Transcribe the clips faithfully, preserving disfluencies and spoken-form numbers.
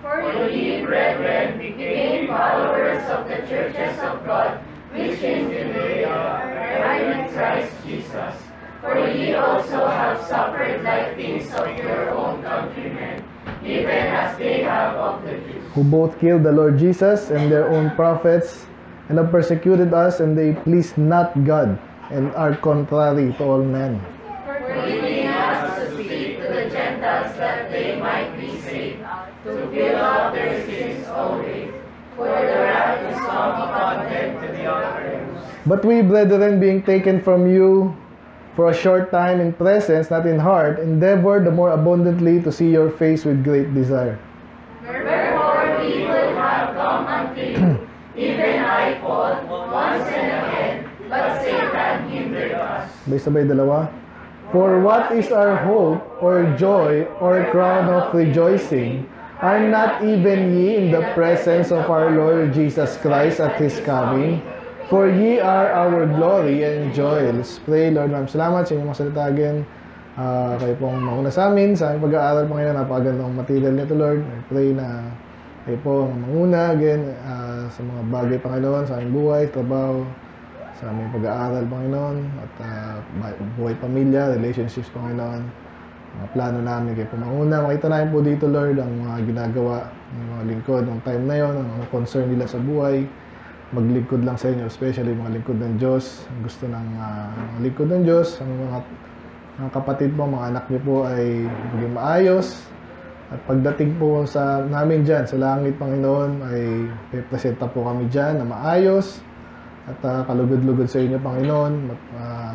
For ye, brethren, became followers of the churches of God, which in Judea are in Christ Jesus. For ye also have suffered like things of your own countrymen, even as they have of the Jews, who both killed the Lord Jesus and their own prophets, and have persecuted us, and they please not God, and are contrary to all men. forbidding us to speak to the Gentiles that they might be saved, to fill up their sins always. For the wrath is come upon them to the utterance. But we, brethren, being taken from you for a short time in presence, not in heart, endeavor the more abundantly to see your face with great desire. Wherefore we would have come unto you, even I, Paul, once and again, but Satan hindered us. Sabay-sabay dalawa. For what is our hope, or joy, or crown of rejoicing? Are not even ye in the presence of our Lord Jesus Christ at His coming? For ye are our glory and joy. Let's pray. Lord, maraming salamat sa inyong mga salita again. Uh, kayo pong mauna sa amin, sa aming pag-aaral po ngayon, napakagandang material nito, Lord. I pray na kayo po ang manguna again uh, sa mga bagay, Panginoon, sa aming buhay, trabaho, sa aming pag-aaral, Panginoon, at uh, buhay pamilya, relationships, Panginoon, mga plano namin kayo po manguna. Makita namin po dito, Lord, ang mga ginagawa ng mga lingkod ng time na yon, ang mga concern nila sa buhay, maglingkod lang sa inyo, especially mga lingkod ng Diyos, gusto ng uh, mga lingkod ng Diyos, ang mga, mga kapatid po, mga anak niyo po ay maging maayos, at pagdating po sa namin dyan, sa langit, Panginoon, ay representa po kami dyan na maayos, at uh, kalugod-lugod sa inyo, Panginoon, at uh,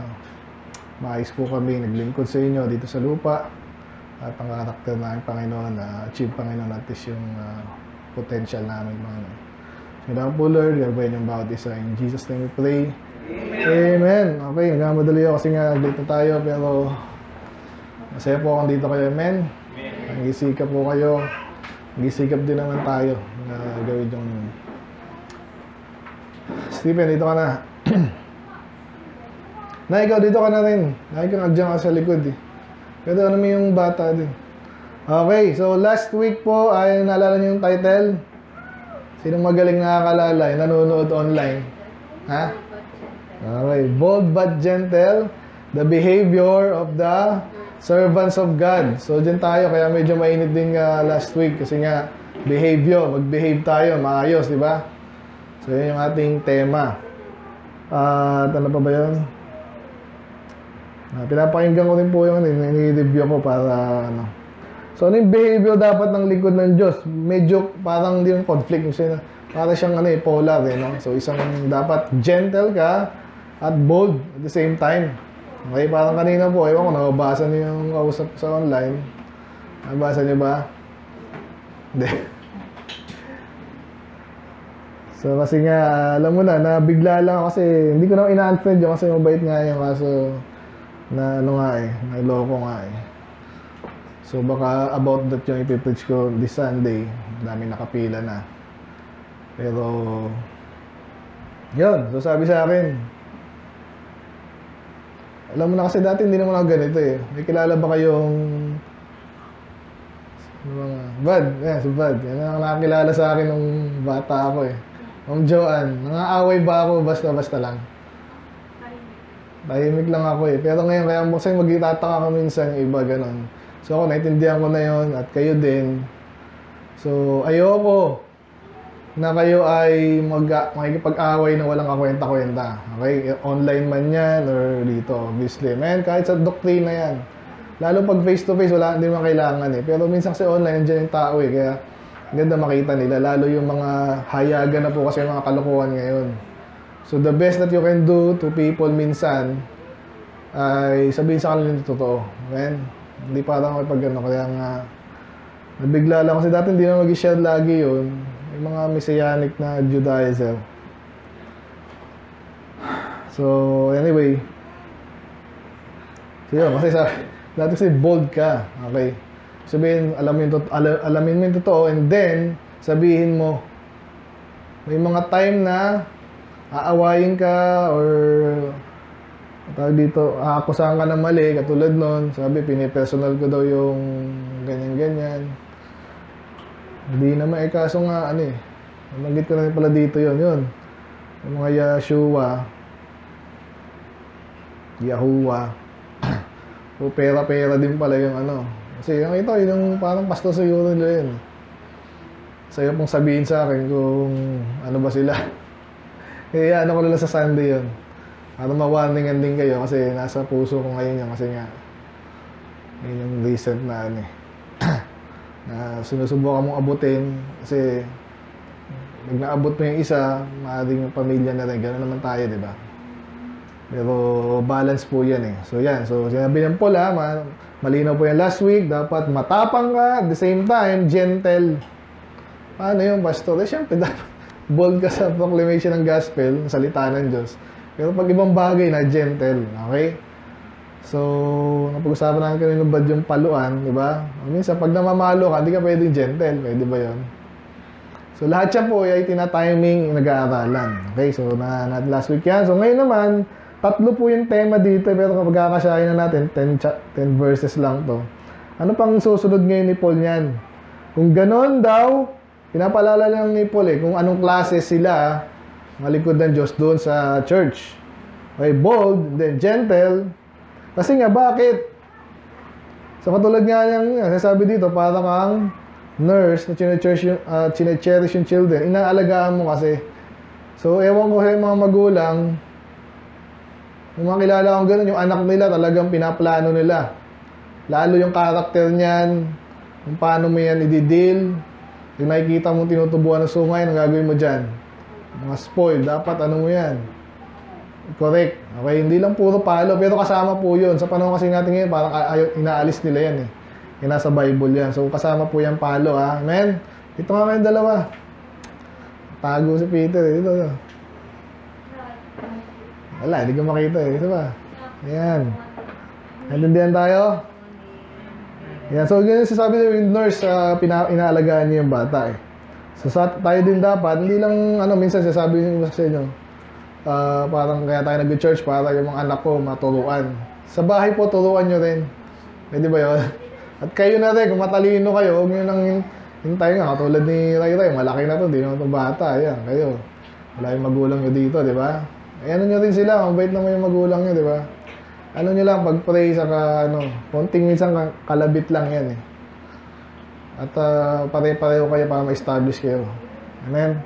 maayos po kami, naglingkod sa inyo dito sa lupa, at ang karakter namin, Panginoon, na uh, achieve, Panginoon, at least yung uh, potential namin, Panginoon. Kailangan po, Lord, gabayan yung bawat isa. In Jesus' name we pray. Amen. Amen. Okay, nagmamadali ako kasi nga dito tayo, pero masaya po akong dito kayo. Amen. Nag-isikap po kayo. Nag-isikap din naman tayo na gawin yung... Stephen, dito ka na. Na, ikaw, dito ka na rin. Na, ikaw, nandiyan ka sa likod eh. Pero ano mo yung bata din. Okay, so last week po, ay naalala niyo yung title? Sinong magaling nakakalala, yung nanonood online? Ha? Okay. Bold but gentle, the behavior of the servants of God. So, dyan tayo. Kaya medyo mainit din uh, last week. Kasi nga, behavior. Mag-behave tayo. Maayos, di ba? So, yun yung ating tema. At uh, ano pa ba yun? Uh, pinapakinggan ko rin po yung nini-review ko para ano. So, ano yung behavior dapat ng lingkod ng Diyos? Medyo parang hindi yung conflict. Kasi para siyang ano, eh, polar. Eh, no? So, isang dapat gentle ka at bold at the same time. Okay, parang kanina po, ewan ko, nakabasa niyo yung kausap sa online. Nabasa niyo ba? Hindi. So, kasi nga, alam mo na, nabigla lang kasi, hindi ko na ina-unfriend yun kasi mabait nga yun. Kaso, na ano nga eh, nailoko nga eh. So, baka about that yung ipipreach ko this Sunday. Dami nakapila na. Pero, yun. So, sabi sa akin, alam mo na kasi dati hindi naman ako ganito eh. May kilala ba kayong ano mga Bad? Yan, si Bad. Yan ang nakakilala sa akin nung bata ako eh. Ma'am Joanne, nangaaway ba ako basta-basta lang? Tahimik lang ako eh. Pero ngayon, kaya kasi magtataka ka minsan yung iba ganon. So ako, naintindihan ko na yon at kayo din. So, ayoko na kayo ay mag makikipag-away na walang kakwenta-kwenta. Okay? Online man yan or dito, obviously. Man, kahit sa doktrina yan. Lalo pag face-to-face, wala hindi naman kailangan eh. Pero minsan kasi online, nandiyan yung tao eh. Kaya ganda makita nila. Lalo yung mga hayagan na po kasi yung mga kalokohan ngayon. So, the best that you can do to people minsan ay sabihin sa kanila yung totoo. Man, hindi parang may pag-ano. Kaya nga, nabigla lang kasi dati hindi na mag-share lagi yun. Yung mga messianic na Judaism. So, anyway. So, yun. Kasi sa, dati kasi bold ka. Okay. Sabihin, alamin, to, al alamin mo yung totoo. And then, sabihin mo, may mga time na aawayin ka or tawag dito, aakusahan ka ng mali, katulad nun, sabi, pinipersonal ko daw yung ganyan-ganyan. Hindi naman, eh, kaso nga, ano eh, nabanggit ko na rin pala dito yun, yun. Yung mga Yeshua, Yahuwah, o pera-pera din pala yung ano. Kasi yung ito, yung parang pastor siguro nila yun. Sa'yo pong sabihin sa akin kung ano ba sila. Kaya ano ko nila sa Sunday yun. Para ma-warningan din kayo kasi nasa puso ko ngayon yan kasi nga yun yung recent na ano eh. Na sinusubukan mong abutin kasi pag naabot mo yung isa, maaaring yung pamilya na rin. Gano'n naman tayo, di ba? Pero balance po yan eh. So yan, so sinabi ng Paul ha, malinaw po yan last week, dapat matapang ka, at the same time, gentle. Paano yung pastor? Eh, syempre, dapat bold ka sa proclamation ng gospel, salita ng Diyos. Pero pag ibang bagay na, gentle. Okay? So, napag-usapan natin kanina ba yung paluan, di ba? Minsan, pag namamalo ka, hindi ka pwedeng gentle. Pwede ba yun? So, lahat yan po ay tina-timing nag-aaralan. Okay? So, na, na last week yan. So, ngayon naman, tatlo po yung tema dito. Pero kapag kakasyahin na natin, ten verses lang to. Ano pang susunod ngayon ni Paul yan? Kung ganon daw, pinapalala lang ni Paul eh, kung anong klase sila, mga likod ng Diyos doon sa church. Okay, bold, then gentle. Kasi nga, bakit? So, katulad nga niyang, sasabi dito, para kang nurse na chine-cherish yung, uh, chine-cherish yung children. Inaalagaan mo kasi. So, ewan ko sa mga magulang, yung mga kilala kong gano'n, yung anak nila talagang pinaplano nila. Lalo yung karakter niyan, kung paano mo yan i-deal. Yung nakikita mo tinutubuan ng sungay, ang gagawin mo dyan. Mga spoil, dapat ano mo yan. Correct. Okay, hindi lang puro palo, pero kasama po yun. Sa panahon kasi natin ngayon, parang ayaw, inaalis nila yan eh. Yung nasa Bible yan. So, kasama po yan palo ha. Amen? Dito nga kayong dalawa. Tago si Peter eh. Dito, dito. Wala, hindi ko makita eh. Ito ba? Ayan. Naintindihan tayo? Yan, so ganyan sasabi yung nurse, uh, pina, inaalagaan niya yung bata eh. So sa, tayo din dapat, hindi lang, ano, minsan sasabi niyo sa inyo, uh, parang kaya tayo nag-church para yung mga anak ko maturuan. Sa bahay po, turuan nyo rin. Pwede ba yun? At kayo na rin, kung matalino kayo, huwag nyo nang hintay nga, katulad ni Ray Ray, malaki na to, di naman itong bata, ayan, kayo. Wala yung magulang nyo dito, di ba? Ayan nyo rin sila, mabait naman yung magulang nyo, di ba? Ano nyo lang, pag-pray sa ka, ano, konting minsan kalabit lang yan eh. At uh, pare-pareho kayo para ma-establish kayo. Amen?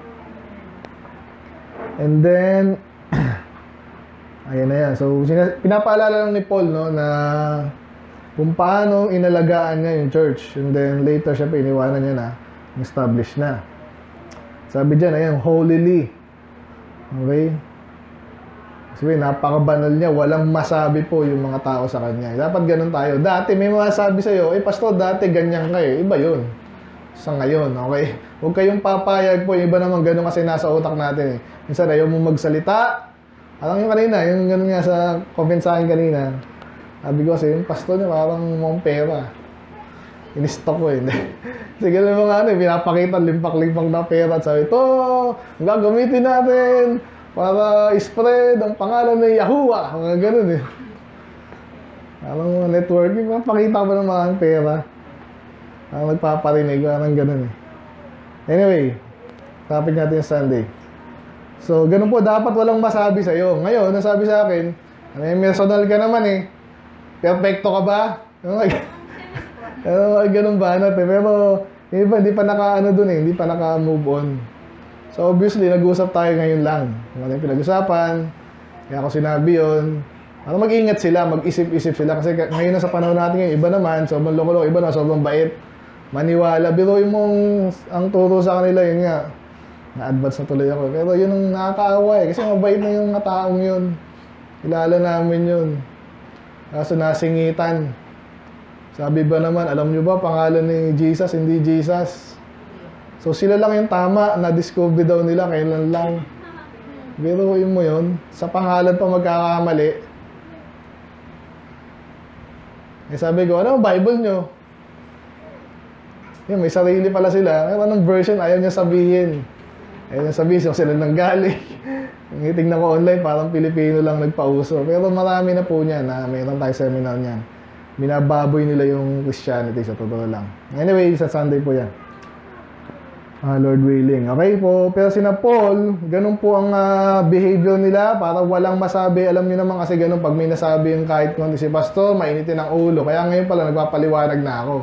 And then, ayan na yan. So, pinapaalala lang ni Paul, no, na kung paano inalagaan niya yung church. And then, later, siya iniwanan niya na, establish na. Sabi dyan, ayan, holily. Okay? Sabi, napaka-banal niya. Walang masabi po yung mga tao sa kanya. Dapat ganun tayo. Dati may masabi sa'yo, eh pastor, dati ganyan kayo. Iba yun. Sa ngayon, okay? Huwag kayong papayag po. Yung iba naman ganun kasi nasa utak natin eh. Minsan ayaw mo magsalita. Alam yung kanina, yung ganun nga sa comment sa akin kanina. Sabi ko kasi, yung pastor niya parang mong pera. In-stock ko eh. Kasi ganun mga ano, pinapakita, limpak-limpak na pera. At sabi, ito, gagamitin natin para spread ang pangalan ng Yahuwah. Mga ganun eh. Alam mo, networking, mapakita mo ng mga pera. Parang nagpaparinig, parang ganun eh. Anyway, topic natin yung Sunday. So, ganun po, dapat walang masabi sa'yo. Ngayon, nasabi sa akin, may personal ka naman eh. Perfecto ka ba? Ano, ganun ba natin? Pero, yung iba, hindi pa naka-ano dun eh, hindi pa naka-move on. So obviously, nag-usap tayo ngayon lang. Kung ano yung pinag-usapan, kaya ako sinabi yun. Para mag-ingat sila, mag-isip-isip sila. Kasi ngayon na sa panahon natin ngayon, iba naman, sobrang loko-loko, iba na sobrang bait. Maniwala, biruin mong ang turo sa kanila, yun nga. Na-advance na tuloy ako. Pero yun ang nakakaawa eh. Kasi mabait na yung mga taong yun. Kilala namin yun. Kaso nasingitan. Sabi ba naman, alam nyo ba, pangalan ni Jesus, hindi Jesus. So sila lang yung tama, na-discover daw nila, kailan lang. Biruin mo yun, sa pangalan pa magkakamali. Eh sabi ko, ano ang Bible nyo? Yun, may sarili pala sila. Pero anong version, ayaw niya sabihin. Ayaw niya sabihin, so sila nanggaling. Yung tingnan ko online, parang Pilipino lang nagpauso. Pero marami na po niya na mayroon tayo seminar niyan. Binababoy nila yung Christianity sa totoo lang. Anyway, sa Sunday po yan. Ah, Lord willing. Okay po. Pero sina Paul, ganun po ang ah, behavior nila para walang masabi. Alam niyo naman kasi ganun pag may nasabi yung kahit kung si pastor, mainitin ang ulo. Kaya ngayon pala nagpapaliwanag na ako.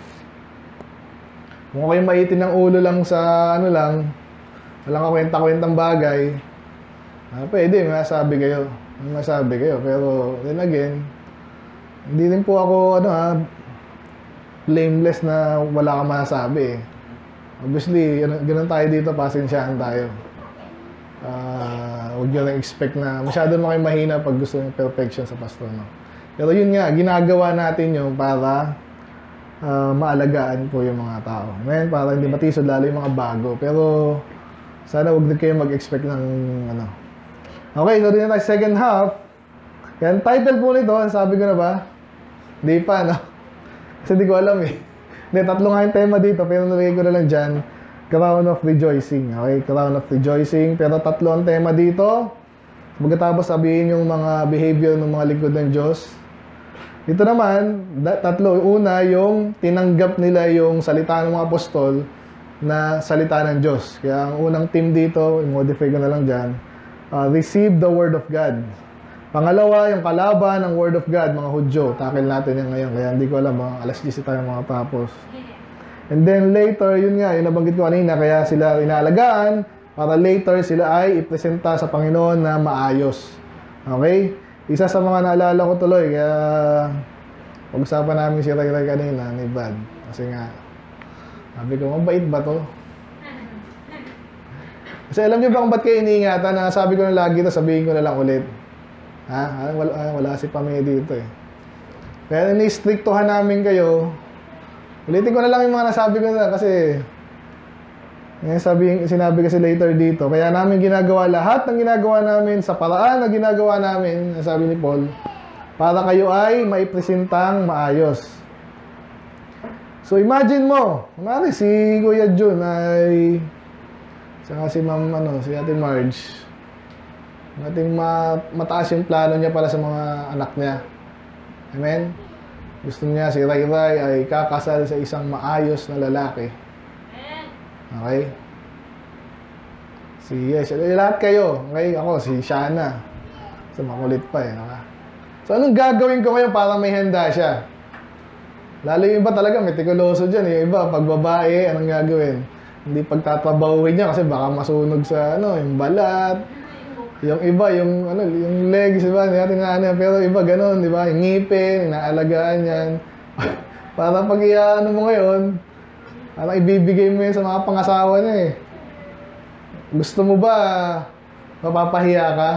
Kung kayo maitin ng ulo lang sa ano lang, walang kakwenta-kwentang bagay, ah, pwede, may masabi kayo. May masabi kayo. Pero then again, hindi din po ako ano ha, blameless na wala kang masasabi eh. Obviously, ganun tayo dito, pasensyahan tayo. Uh, huwag nyo lang expect na masyado na kayo mahina pag gusto ng perfection sa pastor. No? Pero yun nga, ginagawa natin yun para uh, maalagaan po yung mga tao. Amen? Para hindi matisod lalo yung mga bago. Pero sana huwag din kayo mag-expect ng ano. Okay, so din na tayo second half. Yan, title po nito, sabi ko na ba? Hindi pa, no? Kasi hindi ko alam eh. Hindi, tatlo nga yung tema dito, pero nalagay ko na lang dyan, Crown of Rejoicing. Okay, Crown of Rejoicing. Pero tatlo ang tema dito. Pagkatapos sabihin yung mga behavior ng mga lingkod ng Diyos. Dito naman, tatlo. Una, yung tinanggap nila yung salita ng mga apostol na salita ng Diyos. Kaya ang unang team dito, i-modify ko na lang dyan, uh, receive the Word of God. Pangalawa, yung kalaban ng Word of God, mga Hudyo. Takil natin yan ngayon. Kaya hindi ko alam, mga alas diyes tayo mga tapos. And then later, yun nga, yung nabanggit ko kanina, kaya sila inaalagaan para later sila ay ipresenta sa Panginoon na maayos. Okay? Isa sa mga naalala ko tuloy, kaya pag-usapan namin si Ray Ray kanina, ni Bad. Kasi nga, sabi ko, mabait ba to? Kasi alam niyo ba kung ba't kayo iniingatan? Na sabi ko na lagi ito, sabihin ko na lang ulit. Ha? Wala, wala si Pamela dito eh. Kaya ni-strictohan namin kayo. Ulitin ko na lang yung mga nasabi ko na kasi eh, sabi, sinabi kasi later dito. Kaya namin ginagawa lahat ng ginagawa namin sa paraan na ginagawa namin, sabi ni Paul, para kayo ay maipresentang maayos. So imagine mo, kumari si Kuya Jun ay saka si Ma'am ano, si Ate Marge. Nating ma mataas yung plano niya para sa mga anak niya. Amen? Gusto niya si Ray Ray ay kakasal sa isang maayos na lalaki. Okay? Si yes, lahat kayo. Okay? Ako, si Shana. So, makulit pa eh. Okay? So, anong gagawin ko ngayon para may handa siya? Lalo yung iba talaga, metikuloso dyan. Yung iba, pag babae, anong gagawin? Hindi pagtatrabahuin niya kasi baka masunog sa ano, yung balat. Yung iba, yung ano, yung legs, diba? Hindi natin na ano, pero iba ganun, di ba? Yung ngipin, inaalagaan yan. Para pag iyaano mo ngayon, parang ibibigay mo yan sa mga pangasawa niya eh. Gusto mo ba mapapahiya ka?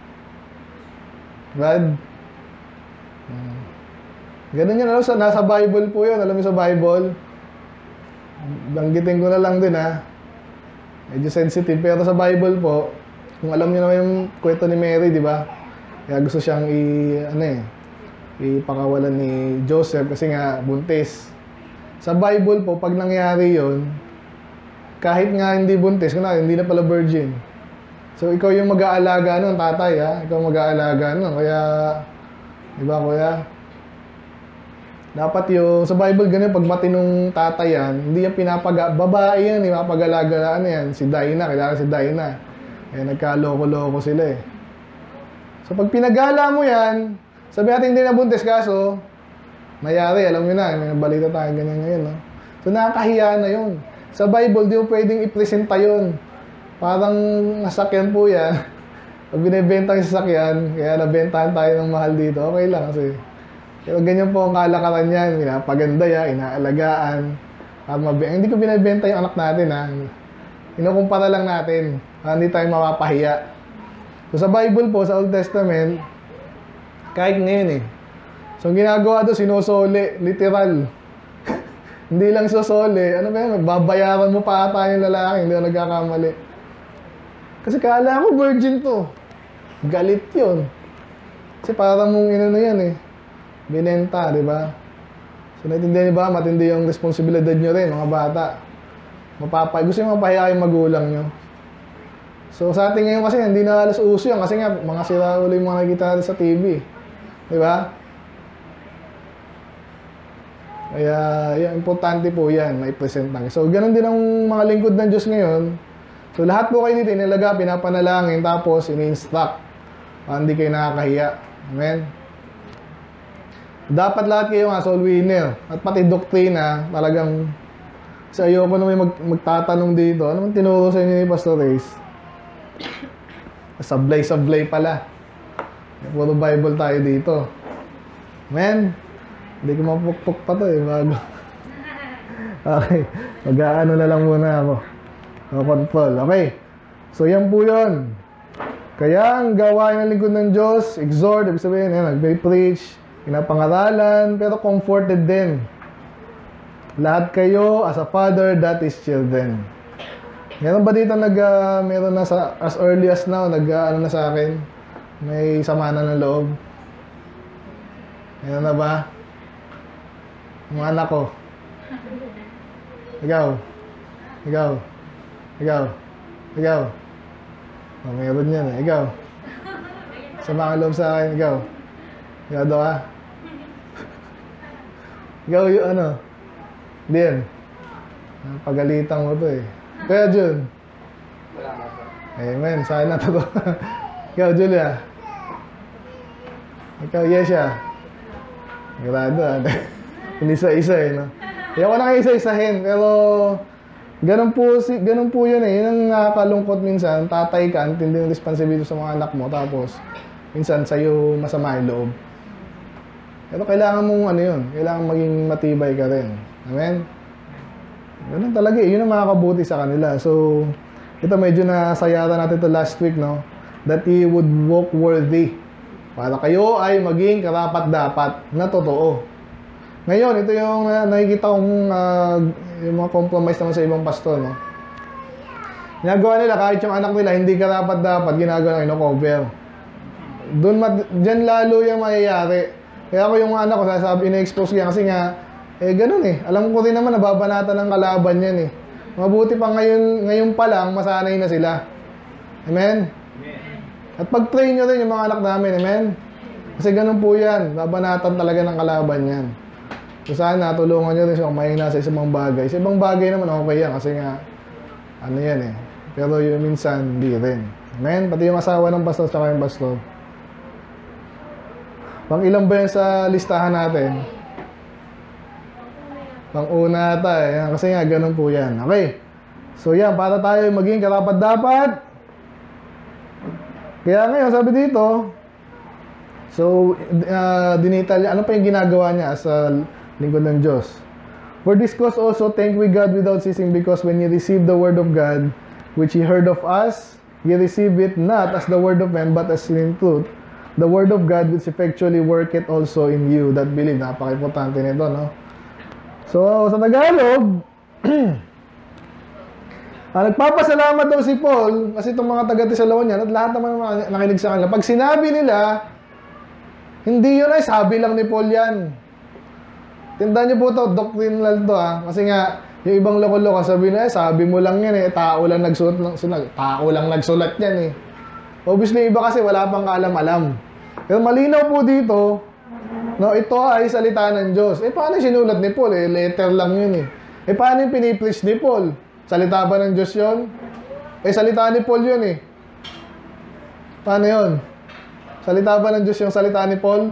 Brad? Hmm. Ganun yan, alam, sa, nasa Bible po yun. Alam mo sa Bible? Banggitin ko na lang din ha. Medyo sensitive, pero sa Bible po, kung alam niyo naman yung kwento ni Mary, di ba? Kaya gusto siyang i ano eh, ipakawalan ni Joseph kasi nga buntis. Sa Bible po, pag nangyari 'yon, kahit nga hindi buntis, kuna hindi na pala virgin. So ikaw yung mag-aalaga nun, tatay ha, ikaw mag-aalaga nun. Kaya, di ba kuya? Dapat yung sa Bible ganyan, pag matinong tatay yan, hindi yan pinapaga, babae yan, ipapag-alaga na yan. Si Dinah, kailangan si Dinah. Eh, nagkaloko-loko sila eh. So, pag pinagala mo yan, sabi natin hindi na buntis kaso, mayari, alam nyo na, may balita tayo ganyan ngayon, no? So, nakakahiya na yun. Sa Bible, di mo pwedeng ipresenta yun. Parang nasakyan po yan. Pag binibenta yung sasakyan, kaya nabentahan tayo ng mahal dito, okay lang kasi. Pero ganyan po ang kalakaran yan, pinapaganda yan, inaalagaan. Hindi ko binibenta yung anak natin, ha. Inukumpara lang natin. Uh, hindi tayo mapapahiya. So sa Bible po, sa Old Testament, kahit ngayon eh. So ang ginagawa doon, sinusole, literal. Hindi lang susole. Ano ba yan? Babayaran mo pa ata yung lalaki, hindi ako nagkakamali. Kasi kala ko virgin to. Galit yun. Kasi parang mong inano yan eh. Binenta, di ba? So naintindihan niyo ba? Matindi yung responsibilidad nyo rin, mga bata. Mapapa, gusto nyo mapahiya yung magulang nyo. So sa atin ngayon kasi hindi na halos uso yan kasi nga mga sira ulo yung mga nakikita natin sa T V. Di ba? Kaya, yung importante po yan, may present lang. So, ganun din ang mga lingkod ng Diyos ngayon. So, lahat po kayo dito, inilaga, pinapanalangin, tapos ini-instruct. Para hindi kayo nakakahiya. Amen? Dapat lahat kayo nga soul winner. At pati doktrina, talagang sa ayoko na may mag, magtatanong dito. Ano man tinuro sa inyo ni Pastor Reyes? Sablay-sablay pala. Puro Bible tayo dito. Amen? Hindi ko mapukpok pa to eh, bago. Okay, mag-aano na lang muna ako. No-control, okay. So yan po yun. Kaya ang gawain ng lingkod ng Diyos, exhort, ibig sabihin, yan, nag-preach, pinapangaralan, pero comforted din. Lahat kayo, as a father, that is children. Meron ba dito nag, uh, meron na sa, as early as now, nag, uh, ano na sa akin, may sama na ng loob? Meron na ba? Mga anak ko. Ikaw. Ikaw. Ikaw. Ikaw. Oh, meron yan eh. Ikaw. Sama ang loob sa akin. Ikaw. Ikaw daw ha. Ikaw yung ano. Din. Pagalitan mo to eh. Kaya Jun. Amen. Sana to to. Ikaw Julia. Ikaw Yesha. Grado ah. Isa-isa eh, no? Kaya ko na kayo isa-isahin, pero ganun po, si, ganun po yun eh. Yun ang nakakalungkot minsan, tatay ka, antindi ng responsibility sa mga anak mo, tapos minsan sa'yo masama yung loob. Pero kailangan mong ano yun, kailangan maging matibay ka rin. Amen? Ganun talaga eh, yun ang makakabuti sa kanila. So, ito medyo nasayara natin ito last week, no? That he would walk worthy. Para kayo ay maging karapat-dapat na totoo. Ngayon, ito yung uh, nakikita kong uh, yung mga compromise naman sa ibang pastor, no? Ginagawa nila, kahit yung anak nila, hindi karapat-dapat, ginagawa nila, cover. Doon, dyan lalo yung mayayari. Kaya ako yung anak ko, sasabi, ina-expose kaya kasi nga, eh, ganun eh. Alam ko rin naman, nababanatan ng kalaban yan eh. Mabuti pa ngayon, ngayon pa lang, masanay na sila. Amen? At pag-train nyo rin yung mga anak namin, amen? Kasi ganun po yan, babanatan talaga ng kalaban yan. So sana tulungan nyo rin siya kung mahina sa isang bagay. Sa ibang bagay naman okay yan kasi nga ano yan eh. Pero yung minsan hindi rin. Amen? Pati yung asawa ng pastor tsaka yung pastor. Pang ilan ba yan sa listahan natin? Pang una ata eh. Kasi nga ganun po yan. Okay. So yan, para tayo maging karapat-dapat. Kaya ngayon sabi dito, so uh, dinitalya, ano pa yung ginagawa niya sa lingkod ng Diyos? For this cause also thank we God without ceasing, because when ye receive the word of God, which ye heard of us, ye receive it not as the word of men, but as in truth, the word of God which effectually worketh also in you that believe. Napaka-importante nito, no? So, sa Tagalog, ah, nagpapasalamat daw si Paul, kasi itong mga taga-Thessalonian at lahat naman nakinig sa kanila. Pag sinabi nila, hindi yun ay sabi lang ni Paul yan. Tandaan niyo po ito, doctrinal to ha. Kasi nga, yung ibang loko-loko, sabi na eh, sabi mo lang yan eh, tao lang nagsulat, sulat, tao lang nagsulat yan eh. Obviously, iba kasi wala pang kaalam-alam. Pero malinaw po dito, no, ito ay salita ng Diyos. Eh, paano sinulat ni Paul? Eh, letter lang yun eh. Eh, paano yung pinipreach ni Paul? Salita ba ng Diyos yun? Eh, salita ni Paul yun eh. Paano yun? Salita ba ng Diyos yung salita ni Paul?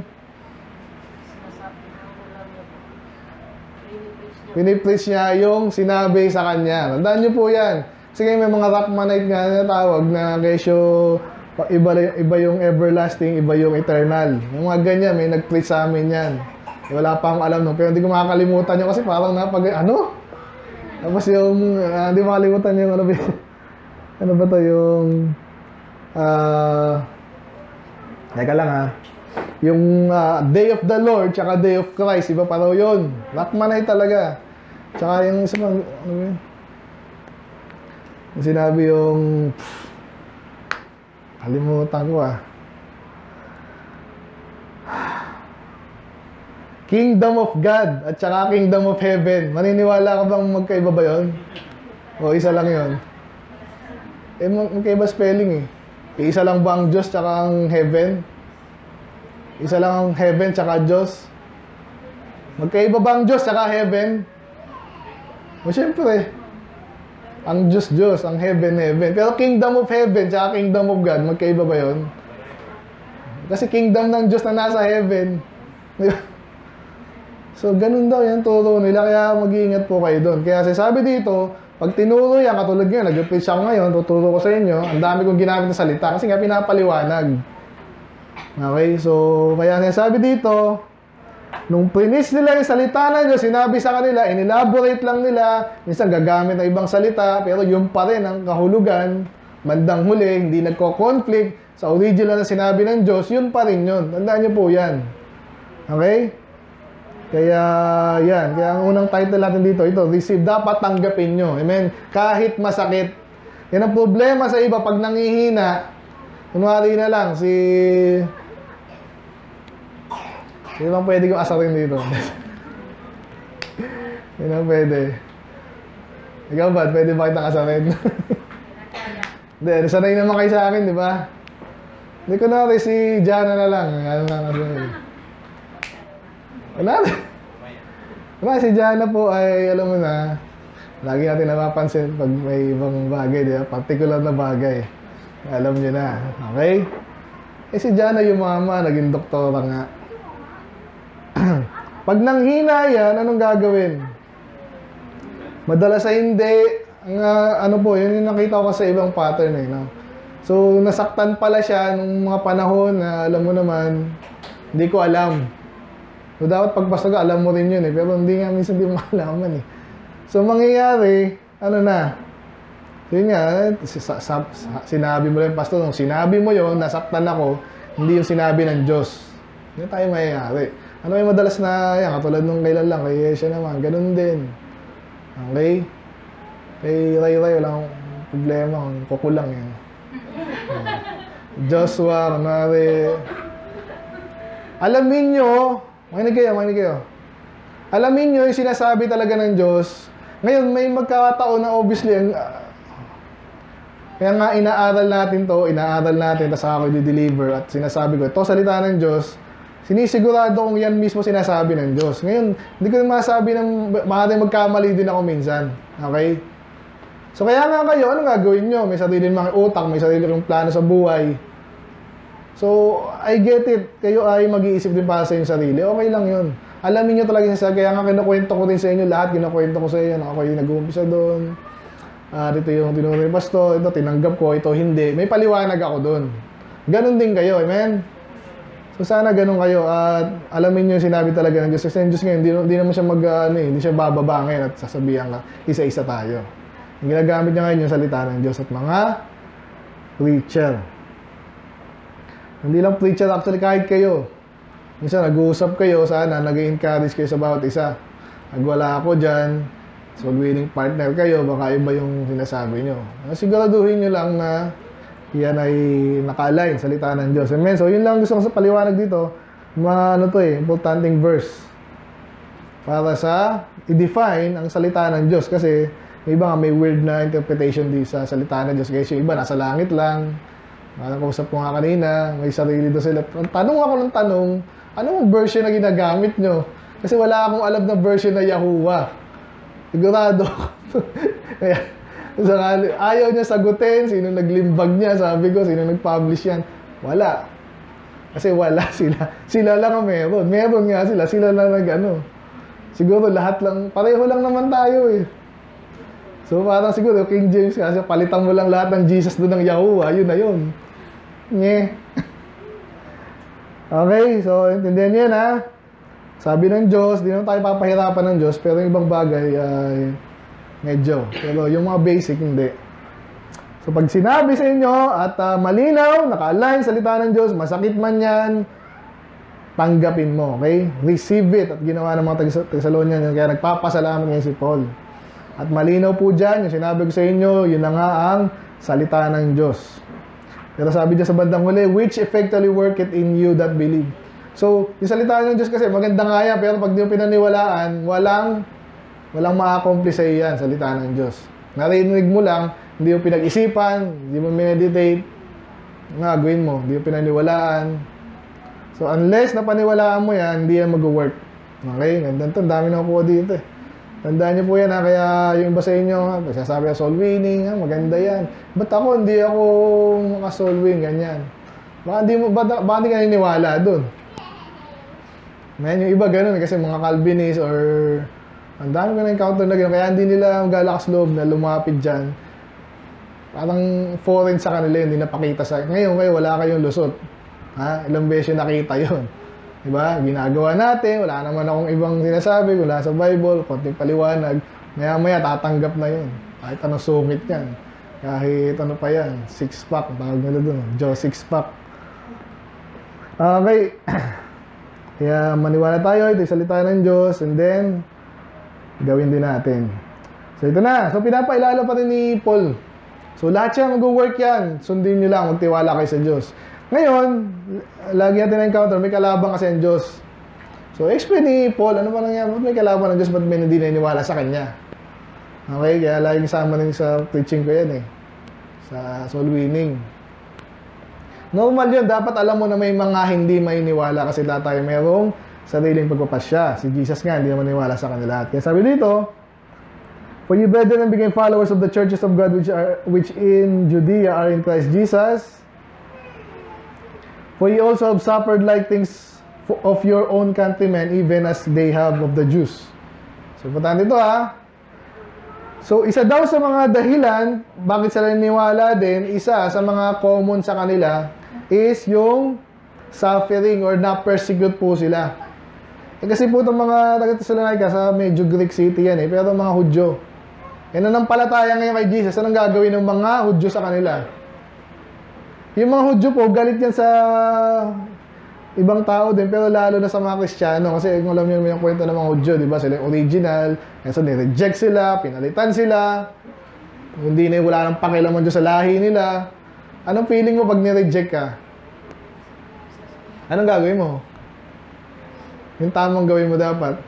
Pinipreach niya yung sinabi sa kanya. Tandaan niyo po yan. Sige, may mga Rachmanite nga na tawag na kesyo iba, iba yung everlasting, iba yung eternal. Yung mga ganyan, may nag-preach sa amin yan. Eh, wala pa akong alam no. Pero hindi ko makakalimutan yun kasi parang napag... Ano? Tapos yung... Uh, hindi makalimutan yung ano ba ano ba to yung... Ah... Uh, teka lang ha. Yung uh, Day of the Lord tsaka Day of Christ, iba pa raw yun. Rachmanite talaga. Tsaka yung isa pang... Ano yun? Yung sinabi yung... Pff, kalimutan ko ah. Kingdom of God at saka Kingdom of Heaven. Maniniwala ka bang magkaiba ba yun? O isa lang yun? Eh magkaiba spelling eh. E, isa lang ba ang Diyos tsaka ang Heaven? Isa lang ang Heaven tsaka Diyos? Magkaiba ba ang Diyos saka heaven? O syempre, ang Diyos, Diyos, ang heaven, heaven. Pero kingdom of heaven saka kingdom of God, magkaiba ba yun? Kasi kingdom ng Diyos na nasa heaven. So, ganun daw yan turo nila, kaya mag-iingat po kayo doon. Kaya sabi dito, pag tinuro yan, katulad nga, nag-preach ako ngayon, tuturo ko sa inyo, ang dami kong ginamit na salita, kasi nga pinapaliwanag. Okay, so, kaya sabi dito, nung pinis nila yung salita na Diyos, sinabi sa kanila, inelaborate lang nila, minsan gagamit ng ibang salita, pero yung pa rin ang kahulugan, bandang huli, hindi nagko-conflict sa original na sinabi ng Diyos, yun pa rin yun. Tandaan niyo po yan. Okay? Kaya, yan. Kaya ang unang title natin dito, ito, receive. Dapat tanggapin nyo. Amen? Kahit masakit. Yan ang problema sa iba pag nangihina. Kunwari na lang, si... Hindi bang pwede kong asarin dito? Hindi bang pwede. Ikaw ba? Pwede ba kitang asarin? Hindi, sanay naman kayo sa akin, di ba? Hindi ko na rin si Jana na lang. Ano na kasi. Wala na. Wala, si Jana po ay, alam mo na, lagi natin napapansin pag may ibang bagay, di ba? Particular na bagay. Alam niyo na. Okay? Eh si Jana yung mama, naging doktora nga. Pag nanghina yan, anong gagawin? Madalas ay hindi. Ang, uh, ano po, yun yung nakita ko sa ibang pattern eh. No? So, nasaktan pala siya nung mga panahon na alam mo naman, hindi ko alam. So, dapat pagpasok ka, alam mo rin yun eh. Pero hindi nga, minsan hindi mo malaman eh. So, mangyayari, ano na, yun nga, sa, sa, sinabi mo rin, pastor, nung sinabi mo yun, nasaktan ako, hindi yung sinabi ng Diyos. Hindi tayo mangyayari. Ano yung madalas na, yan, katulad nung kailan lang, kay Yesha naman, ganun din. Okay? Kay Ray Ray, walang problema, kung kukulang yan. Joshua, kunwari, alamin nyo, makinig kayo, makinig kayo. Alamin nyo yung sinasabi talaga ng Diyos. Ngayon, may magkakataon na obviously, uh, kaya nga inaaral natin to, inaaral natin, tapos ako i-deliver at sinasabi ko, ito salita ng Diyos, sinisigurado kong yan mismo sinasabi ng Diyos. Ngayon, hindi ko rin masabi ng, maaaring magkamali din ako minsan. Okay? So kaya nga kayo, ano nga gawin nyo? May sarili mga utak, may sarili kong plano sa buhay. So, I get it. Kayo ay mag-iisip din para sa inyong sarili. Okay lang yun. Alamin nyo talaga siya. Kaya nga kinukwento ko din sa inyo lahat. Kinukwento ko sa inyo. Ako yung nag-uumpisa doon. Uh, dito yung tinuro ni Pastor. Ito, tinanggap ko. Ito, hindi. May paliwanag ako doon. Ganon din kayo. Amen? So, sana ganon kayo. At uh, alamin nyo yung sinabi talaga ng Diyos. Kasi yung Diyos ngayon, hindi, hindi naman siya mag, uh, ano, hindi siya bababangin at sasabihan ka. Isa-isa tayo. Yung ginagamit niya ngayon yung salita ng Diyos at mga preacher. Hindi lang preacher, actually kahit kayo. Minsan nag-uusap kayo, sana nag-encourage kayo sa bawat isa. Nagwala ako dyan, so winning partner kayo, baka iba yung sinasabi nyo. Siguraduhin nyo lang na yan ay naka-align, salita ng Diyos. Amen. So yun lang gusto ko sa paliwanag dito. Ma, ano to eh, importanteng verse. Para sa i-define ang salita ng Diyos. Kasi may iba nga may weird na interpretation di sa salita ng Diyos. Kasi yung iba nasa langit lang. Nakakusap ko nga kanina, may sarili doon sila. Tanong ako ng tanong, anong version na ginagamit nyo? Kasi wala akong alam na version na Yahuwah. Sigurado. Kaya, ayaw niya sagutin, sino naglimbag niya, sabi ko, sino nag-publish yan. Wala. Kasi wala sila. Sila lang ang meron. Meron nga sila, sila lang nag ano. Siguro lahat lang, pareho lang naman tayo eh. So parang siguro King James kasi palitan mo lang lahat ng Jesus doon ng Yahuwah, yun na yun. Nye. Okay, so intindihan niyo yan ha. Sabi ng Diyos, di naman tayo papahirapan ng Diyos, pero yung ibang bagay ay medyo. Pero yung mga basic, hindi. So pag sinabi sa inyo at uh, malinaw, naka-align salita ng Diyos, masakit man yan, tanggapin mo, okay? Receive it. At ginawa ng mga Thessalonian, kaya nagpapasalamat ngayon si Paul. At malinaw po dyan, yung sinabi ko sa inyo, yun na nga ang salita ng Diyos. Pero sabi dyan sa bandang huli, which effectually worketh in you that believe. So, yung salita ng Diyos kasi maganda nga yan, pero pag di mo pinaniwalaan, walang, walang ma-accomplish sa iyo yan, salita ng Diyos. Narinig mo lang, hindi mo pinag-isipan, hindi mo meditate, nga, gawin mo, hindi mo pinaniwalaan. So, unless napaniwalaan mo yan, hindi yan mag-work. Okay, ganda to. Ang dami na po dito eh. Tandaan niyo po yan ha. Kaya yung iba sa inyo, ha, sasabi na soul winning, ha, maganda yan. Ba't ako, hindi ako maka-soul win, ganyan. Baka hindi, mo, baka, baka hindi ka naniniwala dun. Man, yung iba ganun kasi mga Calvinist or ang dami ko na-encounter na gano'n. Kaya hindi nila galakas loob na lumapit dyan. Parang foreign sa kanila yun, hindi napakita sa... Ngayon kayo, wala kayong lusot. Ha? Ilang beses nakita yun. Diba? Ginagawa natin, wala naman akong ibang sinasabi, wala sa Bible, konting paliwanag. Maya-maya tatanggap na yun. Kahit anong sungit yan. Kahit ano pa yan, six-pack, tawag nila dun. Joe six-pack. Okay. Kaya maniwala tayo, ito yung salita ng Diyos, and then, gawin din natin. So ito na. So pinapailalo pa rin ni Paul. So lahat siya mag-work yan. Sundin nyo lang, magtiwala kayo sa Diyos. Ngayon, lagi natin na-encounter, may kalaban kasi ang Diyos. So, explain ni Paul, ano ba nangyari? May kalaban ng Diyos, ba't may hindi naniniwala sa Kanya? Okay, kaya lagi kasama rin sa preaching ko yan eh. Sa soul winning. Normal yun, dapat alam mo na may mga hindi maniniwala kasi lahat tayo mayroong sariling pagpapasya. Si Jesus nga, hindi naman naniwala sa kanila. Kaya sabi dito, for you brethren and became followers of the churches of God which are which in Judea are in Christ Jesus. For you also have suffered like things of your own countrymen, even as they have of the Jews. So, importante ito ha. So, isa daw sa mga dahilan, bakit sila niniwala din, isa sa mga common sa kanila, is yung suffering or na-persecute po sila. Eh, kasi po itong mga taga-Thessalonica sa medyo Greek city yan eh, pero mga Hudyo. E nanampalataya ngayon kay Jesus, anong gagawin ng mga Hudyo sa kanila? Yung mga Hudyo po, galit yan sa ibang tao din, pero lalo na sa mga Kristiyano. Kasi kung alam niyo yung kwento ng mga Hudyo, di ba? Sila yung original, kasi nireject sila, pinalitan sila, hindi na wala nang pakialaman Diyos sa lahi nila. Anong feeling mo pag nireject ka? Anong gagawin mo? Yung tamang gawin mo dapat.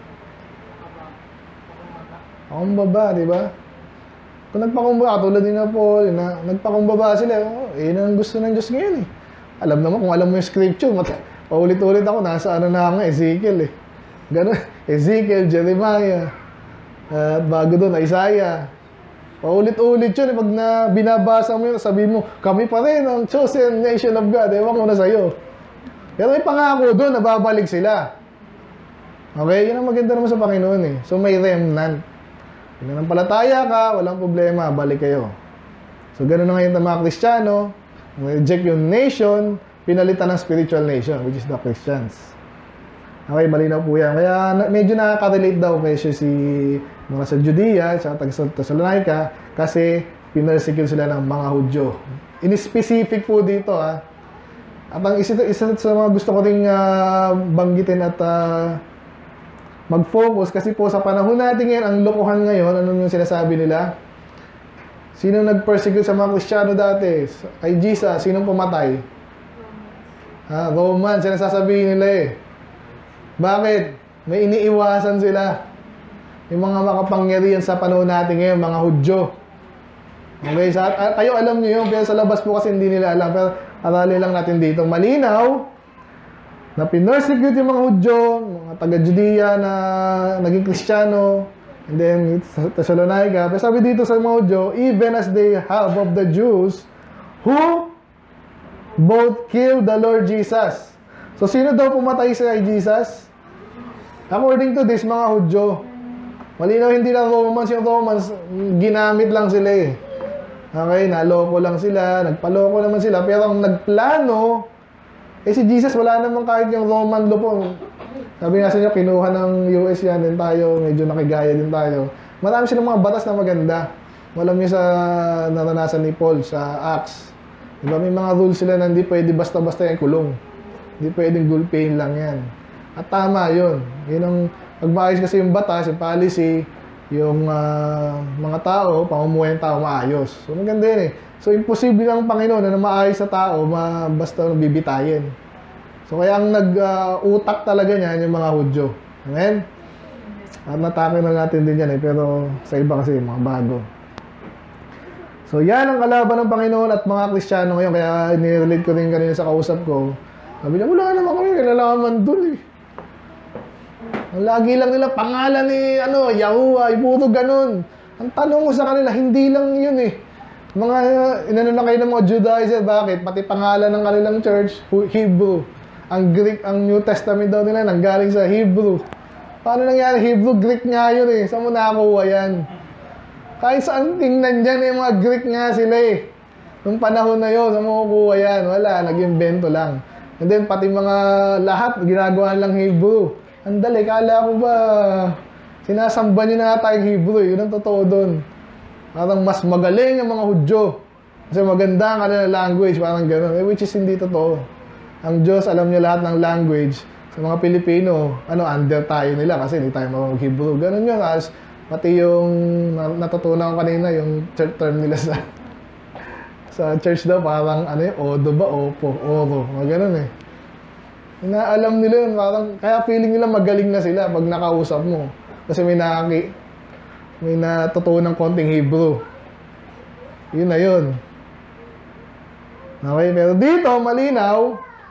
Pakumbaba, di ba? Kung nagpakumbaba, tulad din na po, na, nagpakumbaba sila, oh, eh, yun ang gusto ng Diyos ngayon eh. Alam naman, kung alam mo yung scripture, paulit-ulit ako, nasa ano na ako, Ezekiel eh. Ganun, Ezekiel, Jeremiah, at uh, bago doon, Isaiah. Paulit-ulit yun eh, pag na binabasa mo yun, sabihin mo, kami pa rin ang chosen nation of God, ewan ko na sa'yo. Pero may pangako doon, nababalik sila. Okay, yun ang maganda naman sa Panginoon eh. So may remnant. Kung nanampalataya ka, walang problema, balik kayo. So, gano'n na ngayon ng mga Kristiyano, reject yung nation, pinalitan ng spiritual nation, which is the Christians. Okay, malinaw po yan. Kaya medyo nakaka-relate daw kasi si mga sa Judea, sa Thessalonica, kasi pinersecute sila ng mga Hudyo. In specific po dito, ha. At ang isa, isa sa mga gusto ko rin uh, banggitin at uh, mag-focus kasi po sa panahon natin ngayon, ang lokohan ngayon, ano yung sinasabi nila? Sino nag-persecute sa mga Kristiyano dati? Kay Jesus, sinong pumatay? Ha, Romans, sinasasabihin nila eh. Bakit? May iniiwasan sila. Yung mga makapangyarihan sa panahon natin ngayon, mga Hudyo. Okay, sa, kayo alam niyo yun, pero sa labas po kasi hindi nila alam. Pero arali lang natin dito. Malinaw na pinersecute yung mga Hudyo, mga taga-Judea na naging Kristiyano, and then sa Thessalonica. Pero sabi dito sa mga Hudyo, even as they have of the Jews who both killed the Lord Jesus. So sino daw pumatay sa Jesus? According to this, mga Hudyo. Malinaw hindi lang Romans, yung Romans, ginamit lang sila eh. Okay, naloko lang sila, nagpaloko naman sila, pero ang nagplano, eh si Jesus, wala namang kahit yung Roman law po. Sabi nga sa inyo, kinuha ng U S yan din tayo, medyo nakigaya din tayo. Marami silang mga batas na maganda. Walam niyo sa naranasan ni Paul sa Acts. Diba, may mga rules sila na hindi pwede basta-basta yung kulong. Hindi pwedeng gulpiin lang yan. At tama yun. Yun ang, pag maayos kasi yung batas, yung policy, yung uh, mga tao, pamumuhay ng tao maayos. So maganda yun eh. So, imposible lang ang Panginoon na maayos sa tao, ma basta bibitayin. So, kaya ang nag-utak uh, talaga niyan yung mga Hudyo. Amen? At natake na natin din yan eh, pero sa iba kasi, mga bago. So, yan ang kalaban ng Panginoon at mga Kristiyano ngayon. Kaya nirelate ko rin kanina sa kausap ko. Sabi niya, wala naman kami kinalaman dun eh. Lagi lang nila pangalan ni ano, Yahuwah, puro ganun. Ang tanong ko sa kanila, hindi lang yun eh. Mga, inano na kayo ng mga Judaizer, bakit? Pati pangalan ng kanilang church, Hebrew. Ang Greek, ang New Testament daw nila, nanggaling sa Hebrew. Paano nangyari? Hebrew, Greek nga yun eh. Saan mo nakakuha yan? Kahit saan tingnan dyan eh, mga Greek nga sila eh. Nung panahon na yun, saan mo kukuha yan? Wala, nag-invento lang. And then, pati mga lahat, ginagawa lang Hebrew. Ang dali, kala ko ba, sinasamba nyo na nga tayong Hebrew eh. Yun ang totoo doon. Parang mas magaling ang mga Hudyo. Kasi maganda ang kanilang language, parang gano'n. Eh, which is hindi totoo. Ang Diyos, alam niya lahat ng language. Sa mga Pilipino, ano, under tayo nila kasi hindi tayo marunong Hebrew. Ganun yun. As, pati yung natutunan ko kanina, yung church term nila sa sa church daw, parang ano yun, odo ba, opo, oro. Mga ganun eh. Inaalam nila yun, parang, kaya feeling nila magaling na sila pag nakausap mo. Kasi may nakaki, may natutunan ng konting Hebrew. Yun na yun. Okay, pero dito, malinaw,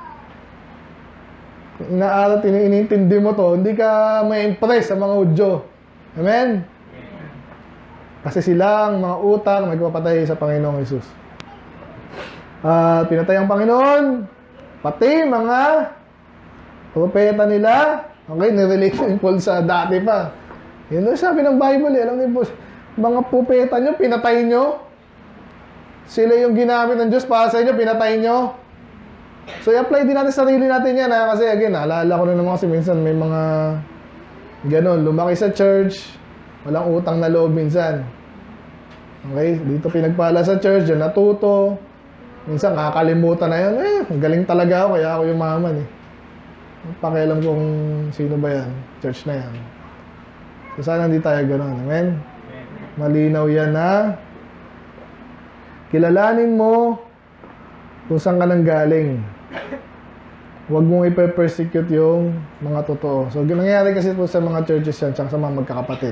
inaaral, inintindi mo to, hindi ka may impress sa mga Hudyo. Amen? Kasi silang mga utak nagpapatay sa Panginoong Hesus. At uh, pinatay ang Panginoon, pati mga propeta nila. Okay, nirelate yung Paul sa dati pa. Yun yung sabi ng Bible eh. Alam niyo po, mga propeta nyo, pinatay nyo. Sila yung ginamit ng Diyos para sa inyo, pinatay nyo. So, i-apply din natin sarili natin yan. Ha? Kasi, again, naalala ko na naman kasi minsan may mga ganon, lumaki sa church, walang utang na loob minsan. Okay, dito pinagpala sa church, dyan natuto. Minsan, kakalimutan na yan. Eh, galing talaga ako, kaya ako yumaman eh. Pakialam kung sino ba yan, church na yan. So, sana hindi tayo ganon. Amen? Malinaw yan na kilalanin mo kung saan ka nang galing. Huwag mong ipe-persecute yung mga totoo. So, nangyayari kasi po sa mga churches yan, tsaka sa mga magkakapatid.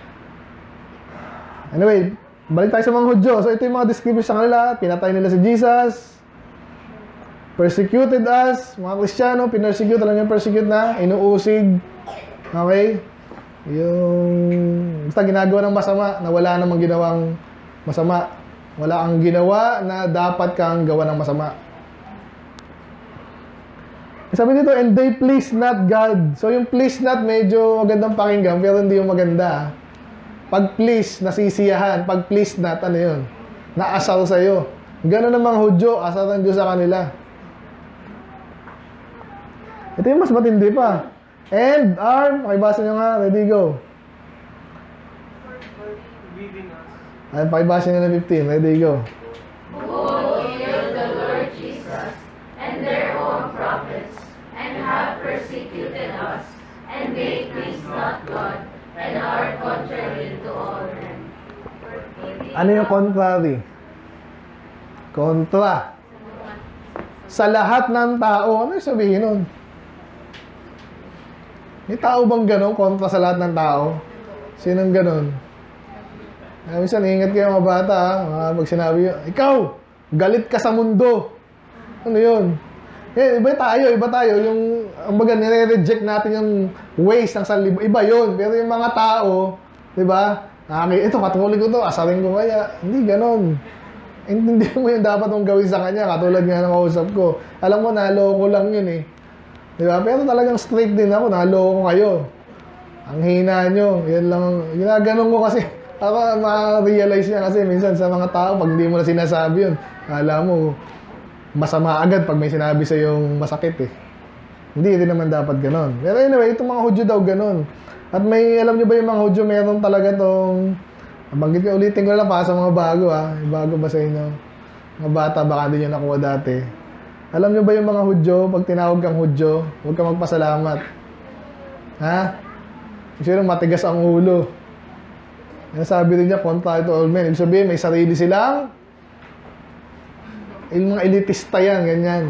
Anyway, balik tayo sa mga Hudyo. So, ito yung mga description sa kanila. Pinatay nila si Jesus. Persecuted us. Mga Kristiyano, pinersecute. Alam niyo yung persecute na? Inuusig. Okay? Yung... Basta ginagawa ng masama na wala namang ginawang masama. Wala kang ginawa na dapat kang gawa ng masama. Sabi dito, and they please not God. So, yung please not, medyo magandang pakinggan, pero hindi yung maganda. Pag please, nasisiyahan. Pag please not, ano yun? Naasal sa'yo. Gano'n ng mga Hudyo, asal ng Diyos sa kanila. Ito yung mas matindi pa. And are, pakibasa nyo nga, ready, go. Ay, pakibasa nyo na fifteen, ready, go. Who killed the Lord Jesus and their own prophets, and have persecuted us, and they please not God, and are contrary to all men. Ano yung contrary? Kontra. Sa lahat ng tao, ano yung sabihin nun? May tao bang gano'n? Kontra sa lahat ng tao? Sinong gano'n? Eh, minsan, ingat kayo mga bata, ha? Mga pag sinabi yun, ikaw, galit ka sa mundo. Ano yun? Eh, iba tayo, iba tayo. Yung, ang baga, nire-reject natin yung ways ng sanlibo. Iba yun. Pero yung mga tao, di ba? Nakaki, ito, katuloy ko to, asarin ko kaya. Hindi ganon. Hindi mo yung dapat mong gawin sa kanya. Katulad nga ng kausap ko. Alam mo, naloko lang yun eh. Di ba? Pero talagang straight din ako, naloko kayo. Ang hina nyo. Yan lang. Ginaganon ko kasi. Ako, ma-realize niya kasi minsan sa mga tao, pag hindi mo na sinasabi yun, alam mo, masama agad pag may sinabi sa yung masakit eh. Hindi rin naman dapat ganon. Pero anyway, itong mga Hudyo daw ganon. At may, alam nyo ba yung mga Hudyo, meron talaga tong, banggit ko, ulitin ko lang pa sa mga bago ha. Bago ba sa inyo? Mga bata, baka din nyo nakuha dati. Alam nyo ba yung mga Hudyo, pag tinawag kang Hudyo, huwag kang magpasalamat. Ha? Kasi matigas ang ulo. Yan sabi rin niya, contrary to all men. Ibig sabihin, may sarili silang yung mga elitista yan, ganyan.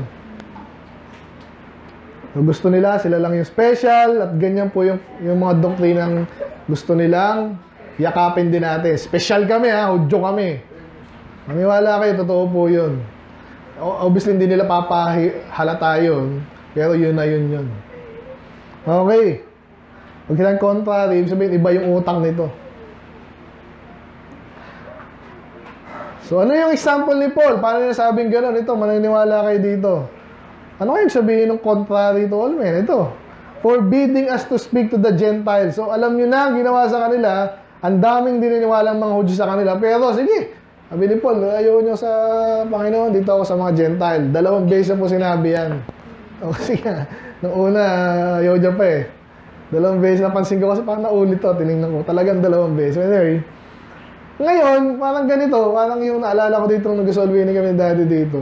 So, gusto nila, sila lang yung special, at ganyan po yung, yung mga doktrinang gusto nilang yakapin din natin. Special kami ha, Hudyo kami. Maniwala kayo, totoo po yun. Obviously, hindi nila papahalata yun, pero yun na yun yun. Okay. Pag sinabing contrary, ibig sabihin, iba yung utang nito. So, ano yung example ni Paul? Paano niya sabing gano'n? Ito, maniniwala kayo dito. Ano kayong sabihin ng contrary to all men? Ito, forbidding us to speak to the Gentiles. So, alam nyo na, ginawa sa kanila, ang daming dininiwalang mga Hudyo sa kanila. Pero, sige, sabi ni Paul, ayaw nyo sa Panginoon, dito ako sa mga Gentile. Dalawang beses po sinabi yan. O, sige, nung una, ayaw dyan pa eh. Dalawang beses, napansin ko kasi parang naulit to, tinignan ko. Talagang dalawang beses. Anyway, ngayon, parang ganito, parang yung naalala ko dito nung nag-solve ni kami daddy dito.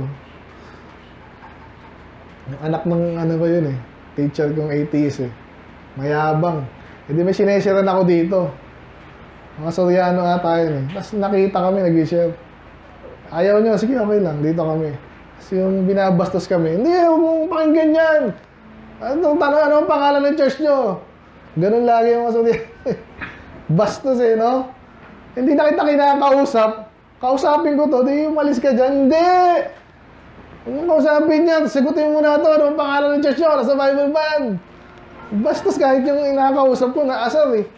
Yung anak ng ano ba yun eh, teacher kong atheist eh. Mayabang. E di may sinesiran ako dito. Mga Soriano ata yun eh. Tapos nakita kami, nag-share. Ayaw nyo, sige okay lang, dito kami. Tapos yung binabastos kami, hindi, huwag mong pakinggan yan. Anong tanong, ano ang pangalan ng church nyo? Ganun lagi yung mga Soriano. Bastos eh, no? Hindi na kita kinakausap, kausapin ko to, di umalis ka dyan. Hindi! Kung kausapin niya, sagutin mo na to, ano ang pangalan ng church nyo, nasa Bible ban. Bastos kahit yung inakausap ko, naasar eh.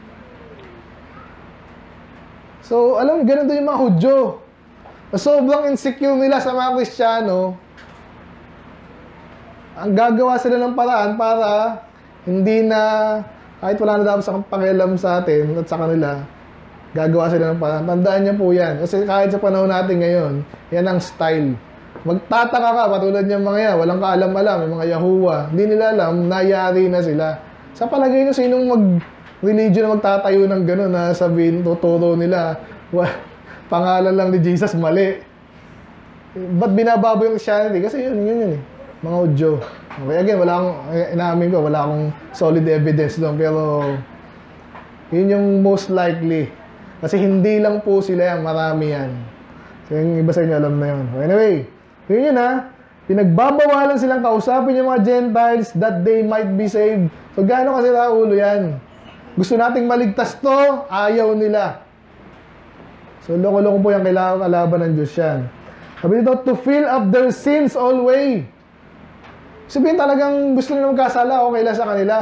So, alam, ganun doon yung mga Hudyo. Sobrang insecure nila sa mga Kristiyano, ang gagawa sila ng paraan para hindi na, kahit wala na dapat sa pakialam sa atin at sa kanila, gagawa sila ng paraan. Tandaan niyo po yan. Kasi kahit sa panahon natin ngayon, yan ang style. Magtataka ka, patulad niyang mga yan, walang kaalam-alam, yung mga Yahuwah. Hindi nila alam, nayari na sila. Sa palagay niyo, sinong mag-religion na magtatayo ng gano'n na sabihin, tuturo nila, well, pangalan lang ni Jesus, mali. Ba't binabago yung Christianity? Kasi yun, yun yun eh. Mga Hudyo. Okay, again, wala akong, inaamin ko, wala akong solid evidence doon, pero yun yung most likely. Kasi hindi lang po sila yan, marami yan. So yung iba sa inyo alam na yun. Anyway, yun yun ha. Pinagbabawalan silang kausapin yung mga Gentiles that they might be saved. So gaano kasi ulo yan? Gusto nating maligtas to, ayaw nila. So loko-loko po yung kailangan kalaban ng Diyos yan. Sabi dito, to fill up their sins always. Sabihin talagang gusto nila magkasala, okay lang sa kanila.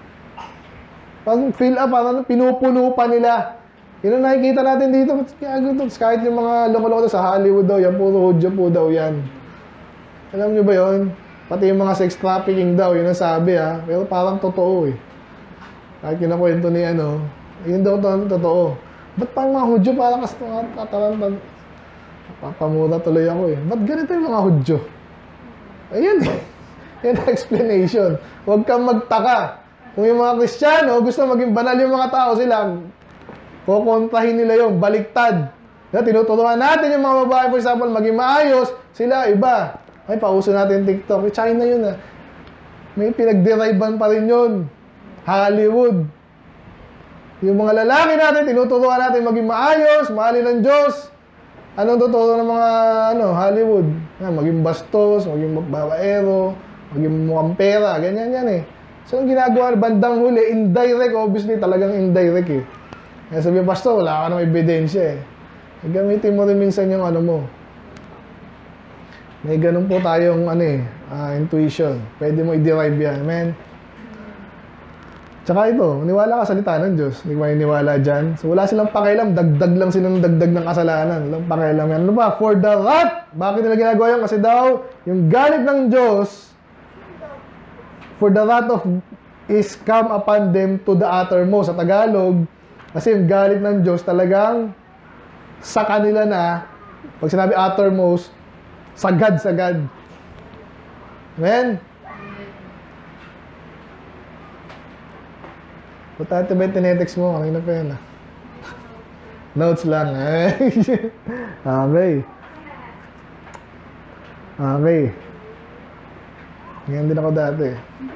Pag fill up, parang pinupuno pa nila. Yun ang nakikita natin dito. Kahit yung mga loko-loko sa Hollywood daw, yan puro Hudyo po daw yan. Alam nyo ba yun? Pati yung mga sex trafficking daw, yun ang sabi ha. Pero parang totoo eh. Kahit kinakwento ni ano, yun daw to, totoo. Ba't pa mga Hudyo parang kataran, papamura tuloy ako eh. Ba't ganito yung mga Hudyo? Ayan eh. Yan ang explanation. Huwag kang magtaka. Kung yung mga Kristiyano gusto maging banal yung mga tao sila, kukontrahin nila yung baliktad. Na tinuturuan natin yung mga babae, for example, maging maayos, sila iba. Ay, pauso natin TikTok. China yun ah. May pinag-derivan pa rin yun. Hollywood. Yung mga lalaki natin, tinuturuan natin maging maayos, mahalin ng Diyos. Anong tuturo ng mga ano, Hollywood? Ah, maging bastos, maging babaero, maging mukhang pera, ganyan yan eh. So, ang ginagawa, bandang huli, indirect, obviously, talagang indirect eh. Kaya sabi, pastor, wala ka ng ebidensya eh. Gamitin mo rin minsan yung ano mo. May ganun po tayong ano eh, uh, intuition. Pwede mo i-derive yan, amen? Tsaka ito, maniwala ka sa salita ng Diyos. Hindi mo maniniwala dyan. So wala silang pakialam, dagdag lang silang dagdag ng kasalanan. Walang pakialam yan. Ano ba? For the wrath. Bakit nila ginagawa yun? Kasi daw, yung galit ng Diyos, for the wrath of is come upon them to the uttermost. Sa Tagalog, kasi yung galit ng Diyos talagang sa kanila na, pag sinabi uttermost, sagad-sagad. Amen? Puta ito ba yung tinetext mo? Kanina pa yun ah. Notes lang. Okay. Okay. Ganyan din ako dati.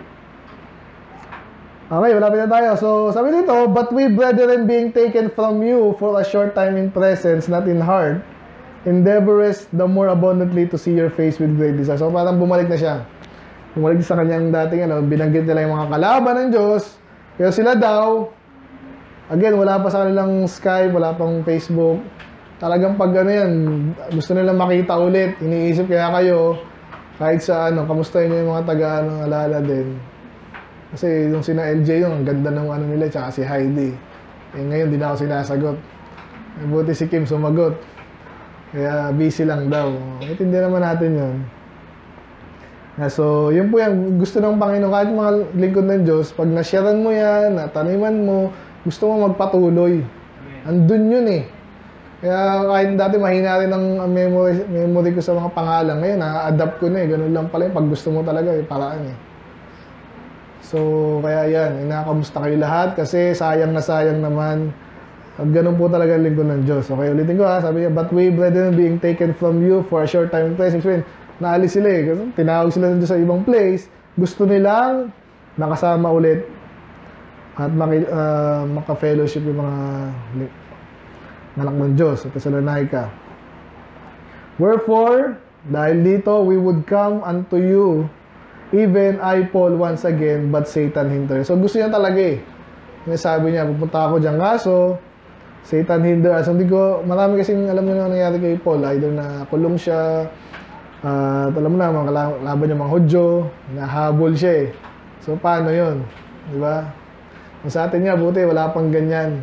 Okay, malapit na tayo. So, sabi dito, but we, brethren, being taken from you for a short time in presence, not in heart, endeavors the more abundantly to see your face with great desire. So, parang bumalik na siya. Bumalik sa kanyang dating, ano, binanggit nila yung mga kalaban ng Diyos. Pero sila daw, again, wala pa sa kanilang Skype, wala pang Facebook. Talagang pag ano yan, gusto nilang makita ulit, iniisip kaya kayo, kahit sa ano, kamusta niyo yung mga taga, ano, alala din. Kasi yung sina L J yung ang ganda ng ano nila, tsaka si Heidi. Eh ngayon, di na ako sinasagot. Eh, buti si Kim sumagot. Kaya busy lang daw. Intindi naman natin yun. Yeah, so, yun po yung gusto ng Panginoon. Kahit mga lingkod ng Diyos, pag nasyaran mo yan, nataniman mo, gusto mo magpatuloy. Andun yun eh. Kaya kahit dati mahina rin ang memory, memory ko sa mga pangalan. Ngayon, na-adapt ko na eh. Ganun lang pala yung pag gusto mo talaga eh. Paraan eh. So, kaya yan. Inakamusta kayo lahat kasi sayang na sayang naman. At ganun po talaga ang lingkod ng Diyos. Okay, ulitin ko ha. Sabi niya, but we, brethren, being taken from you for a short time in place. Explain, naalis sila eh. Kasi tinawag sila nandun sa ibang place. Gusto nilang nakasama ulit at maki, uh, maka-fellowship yung mga anak ng Diyos sa Thessalonica. Wherefore, dahil dito, we would come unto you, even I, Paul, once again, but Satan hindered. So gusto niya talaga eh. Sabi niya, pupunta ako dyan kaso, Satan hindered. So hindi ko, marami kasing alam mo na nangyari kay Paul. Either na kulong siya, uh, alam mo na, mga laban niya mga Hudyo, nahabol siya eh. So paano yun? Di ba? Sa atin nga, buti, wala pang ganyan.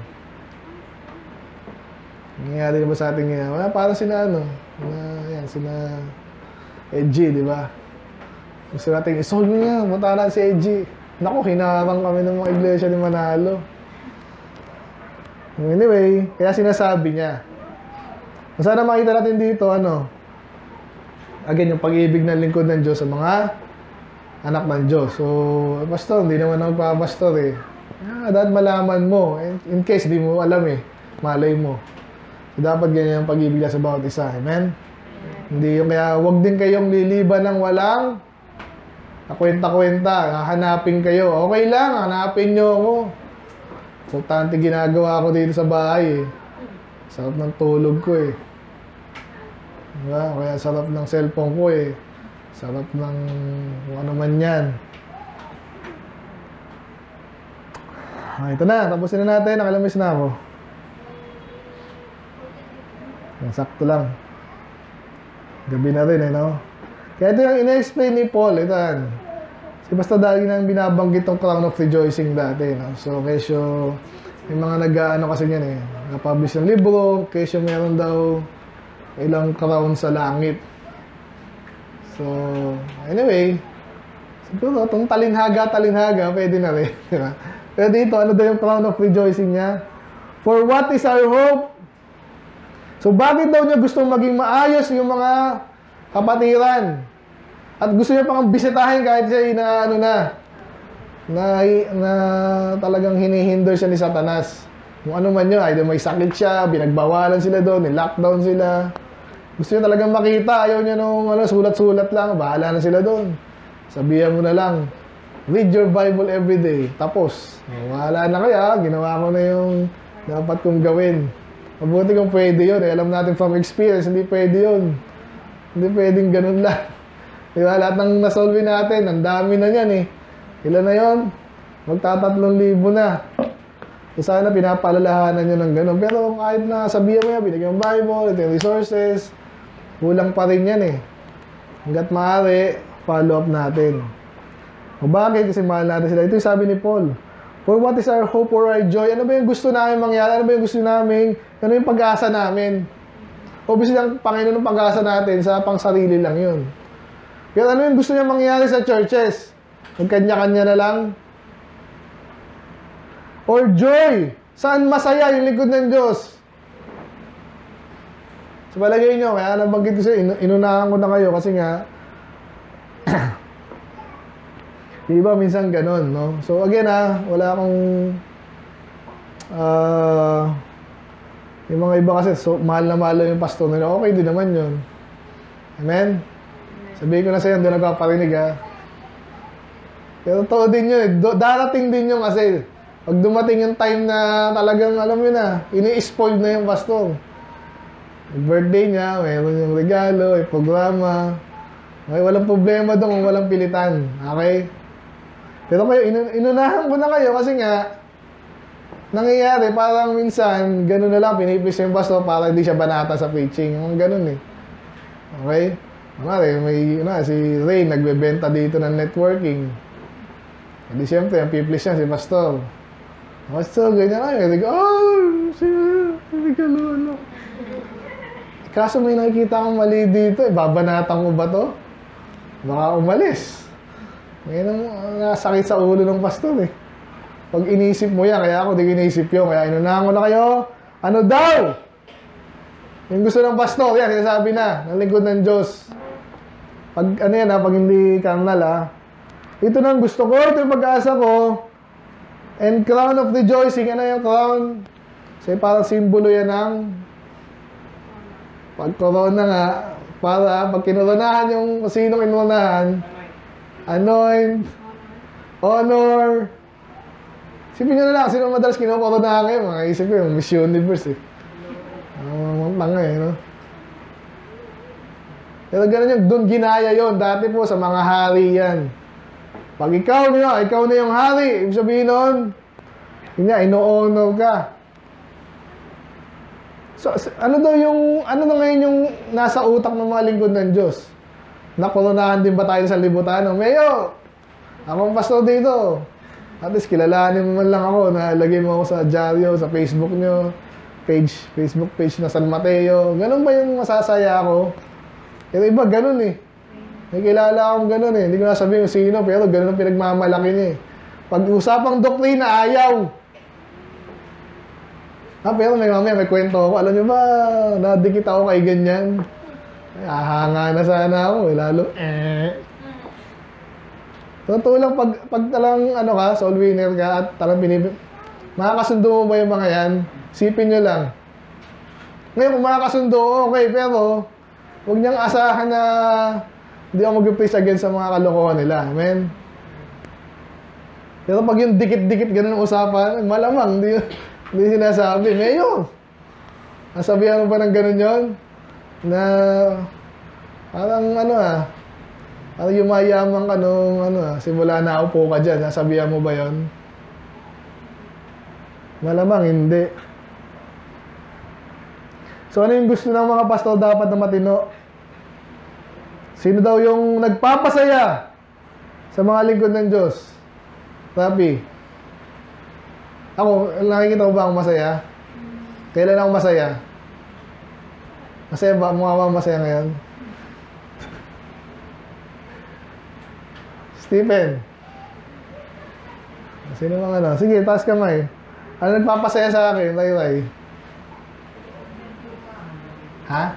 Nangyayari na ba sa atin nga? Wala, parang sina ano, na, yan, sina Edgy, di ba? Gusto natin, isolve niya, matalan si Edgy. Naku, hinarang kami ng mga iglesia ni Manalo. Anyway, kaya sinasabi niya. Sana makita natin dito, ano, again, yung pag-ibig ng lingkod ng Diyos sa mga anak ng Diyos. So, pastor, hindi naman ako papastor eh. Ah, dapat malaman mo. In, in case di mo alam eh, malay mo. So, dapat ganyan ang pag-ibig sa bawat isa. Amen? Amen. Hindi yung kaya, wag din kayong liliban ng walang kakwenta-kwenta. Hahanapin kayo. Okay lang, hanapin nyo ako. Importante ginagawa ko dito sa bahay eh. Sarap ng tulog ko eh. Diba? Kaya sarap ng cellphone ko eh. Sarap ng kung ano man yan. Ah, ito na, tapusin na natin. Nakalamis na ako. Sakto lang. Gabi na rin eh, no? Kaya ito yung ina-explain ni Paul. Ito yan. Si basta dahil nang binabanggit tong crown of rejoicing dati, no? So, kesyo, may mga nag-ano kasi yan eh. Nag-publish ng libro. Kesyo meron daw ilang crown sa langit. So, anyway, siguro itong talinhaga-talinhaga, pwede na rin. Diba? Pero dito, ano daw yung crown of rejoicing niya? For what is our hope? So, bakit daw niya gustong maging maayos yung mga kapatiran? At gusto niya pang bisitahin kahit siya na ano na, na, na talagang hinihinder siya ni Satanas. Kung ano man yun, either may sakit siya, binagbawalan sila doon, ni-lockdown sila. Gusto niya talagang makita, ayaw niya nung ano, sulat-sulat lang, bahala na sila doon. Sabihan mo na lang, read your Bible every day. Tapos, bahala na kaya, ginawa ko na yung dapat kong gawin. Mabuti kung pwede yun. Eh. Alam natin from experience, hindi pwede yun. Hindi pwedeng ganun lang. Diba? Lahat ng nasolve natin, ang dami na yan eh. Ilan na yun? Magtatatlong libo na. So sana pinapalalahanan nyo ng ganun. Pero kahit na sabihan mo yan, binigyan yung Bible, ito yung resources, kulang pa rin yan eh. Hanggat maaari, follow up natin. O bakit? Kasi mahal natin sila. Ito yung sabi ni Paul. For what is our hope or our joy? Ano ba yung gusto namin mangyari? Ano ba yung gusto namin? Ano yung pag-asa namin? Obviously, ang Panginoon ng pag-asa natin sa pang sarili lang yun. Pero ano yung gusto niya mangyari sa churches? Magkanya-kanya na lang? Or joy? Saan masaya yung likod ng Diyos? Sa palagay nyo, kaya nabanggit ko sa'yo, in inunahan ko na kayo kasi nga, di ba minsan ganon, no? So again ha, wala akong uh, yung mga iba kasi so, mahal na mahal yung pastor nila, okay din naman yun. Amen? Sabihin ko na sa'yo, hindi nagpaparinig ha. Pero totoo din yun, eh. Darating din yun kasi pag dumating yung time na talagang alam mo na, ini-spoil na yung pastor. Yung birthday niya, mayroon yung regalo, yung programa. Okay, walang problema doon kung walang pilitan. Okay? Pero kayo, inu inunahan ko na kayo kasi nga, nangyayari, parang minsan, gano'n na lang, pinipis yung pastor para hindi siya banata sa preaching. Yung gano'n eh. Okay? Mari, may, na, si Ray, nagbebenta dito ng networking. Hindi siyempre, ang piplis niya si Pastor. Pastor, ganyan ay. Hindi ko, oh, hindi ka lolo. Kaso may nakikita akong mali dito eh. Babanatan ko ba to? Baka umalis. Ngayon, nasakit sa ulo ng pastor eh. Pag inisip mo yan, kaya ako di inisip yun. Kaya inunahan ko na kayo. Ano daw? Yung gusto ng pastor, yan, sinasabi na. Ng lingkod ng Diyos. Pag ano yan ha, pag hindi carnal ha. Ito na ang gusto ko, ito yung pag-asa ko. And crown of rejoicing, ano yung crown? Kasi parang simbolo yan ng pag-corona nga, para pag kinoronahan yung sino kinoronahan, anoint, honor. Sipin nyo na lang, sino madalas kinokoronahan kayo? Mga isip ko yung Miss Universe eh. Ang tanga eh, no? Pero ganun yung, doon ginaya yon. Dati po sa mga hari yan. Pag ikaw nyo, ikaw na yung hari, ibig sabihin nun, yun nga, ino-honor ka. So, ano daw yung, ano na ngayon yung nasa utak ng mga lingkod ng Diyos? Nakoronahan din ba tayo sa libutan? Mayo, akong pastor dito. At least kilalanin mo man lang ako, nalagay mo ako sa dyaryo, sa Facebook nyo, page, Facebook page na San Mateo. Ganun ba yung masasaya ako? Pero iba, ganun eh. May kilala akong ganun eh. Hindi ko nasabihin kung sino, pero ganun ang pinagmamalaki niya eh. Pag usapang doktrina, ayaw. Ah, pero may mamaya, may kwento ako. Alam niyo ba, nadikit ako kay ganyan. Ay, ahanga na sana ako eh, lalo. Eh. Totoo lang, pag, pag talang ano ka, soul winner ka, at talang binib... Makakasundo mo ba yung mga yan? Sipin nyo lang. Ngayon, kung makakasundo, okay, pero huwag niyang asahan na hindi ako mag-preach against sa mga kalokohan nila. Amen? Pero pag yung dikit-dikit ganun ang usapan, malamang, hindi, hindi sinasabi. Mayo! Nasabihan mo pa ng ganun yun? Na parang ano ah, parang yumayaman ka nung ano ah, simula na upo ka dyan. Nasabihan mo ba yun? Malamang hindi. So ano yung gusto ng mga pastor dapat na matino? Sino daw yung nagpapasaya sa mga lingkod ng Diyos? Rapi. Ako, nakikita ko ba akong masaya? Kailan ako masaya? Masaya ba? Mukha ba masaya ngayon? Stephen. Sino bang ano? Sige, taas kamay. Ano nagpapasaya sa akin, Ray-Ray? Ha?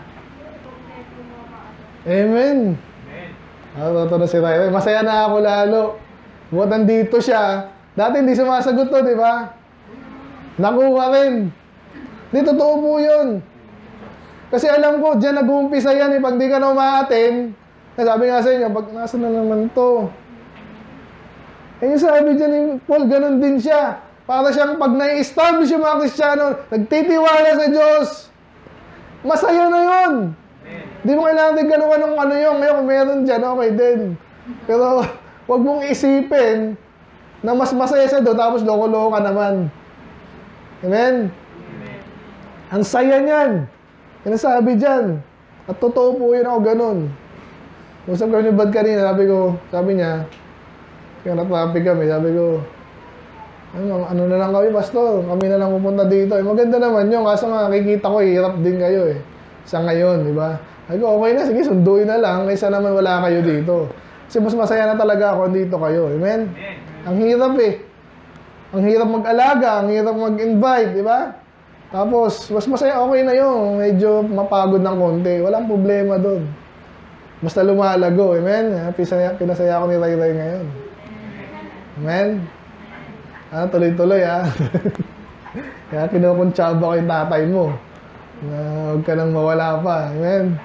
Amen. Ah, totoo na si Ray-Ray. Masaya na ako lalo. Buat nandito siya. Dati hindi sumasagot to, di ba? Nakuha rin. Di, totoo po yun. Kasi alam ko, dyan nag-uumpisa yan eh. Pag di ka na umaaten, sabi nga sa inyo, pag nasa na naman to. Eh yung sabi dyan ni Paul, ganun din siya. Para siyang pag nai-establish yung mga Kristiyano, nagtitiwala sa Diyos. Masaya na yun. Di mo kailangan din ganuan ng ano yun. Ngayon kung meron dyan, okay din. Pero huwag mong isipin na mas masaya siya doon, tapos loko-loko ka naman. Amen? Ang saya niyan. Yan ang sabi dyan. At totoo po yun ako ganun. Usap kami ni Bad kanina, sabi ko, sabi niya, kaya na-traffic kami, sabi ko, ano, ano na lang kami, pastor, kami na lang pupunta dito. Eh, maganda naman yun, kaso nga, nakikita ko, hirap din kayo eh. Sa ngayon, di ba? Sabi ko, okay na, sige, sunduin na lang, kaysa naman wala kayo dito. Kasi mas masaya na talaga ako dito kayo. Amen? Ang hirap eh. Ang hirap mag-alaga, ang hirap mag-invite, di ba? Tapos, mas masaya, okay na yun. Medyo mapagod ng konti. Walang problema doon. Basta lumalago. Amen? Pinasaya, pinasaya ako ni Ray Ray ngayon. Amen? Ah, tuloy-tuloy ah. Kaya kinukuntsaba ko yung tatay mo. Na huwag ka nang mawala pa. Amen?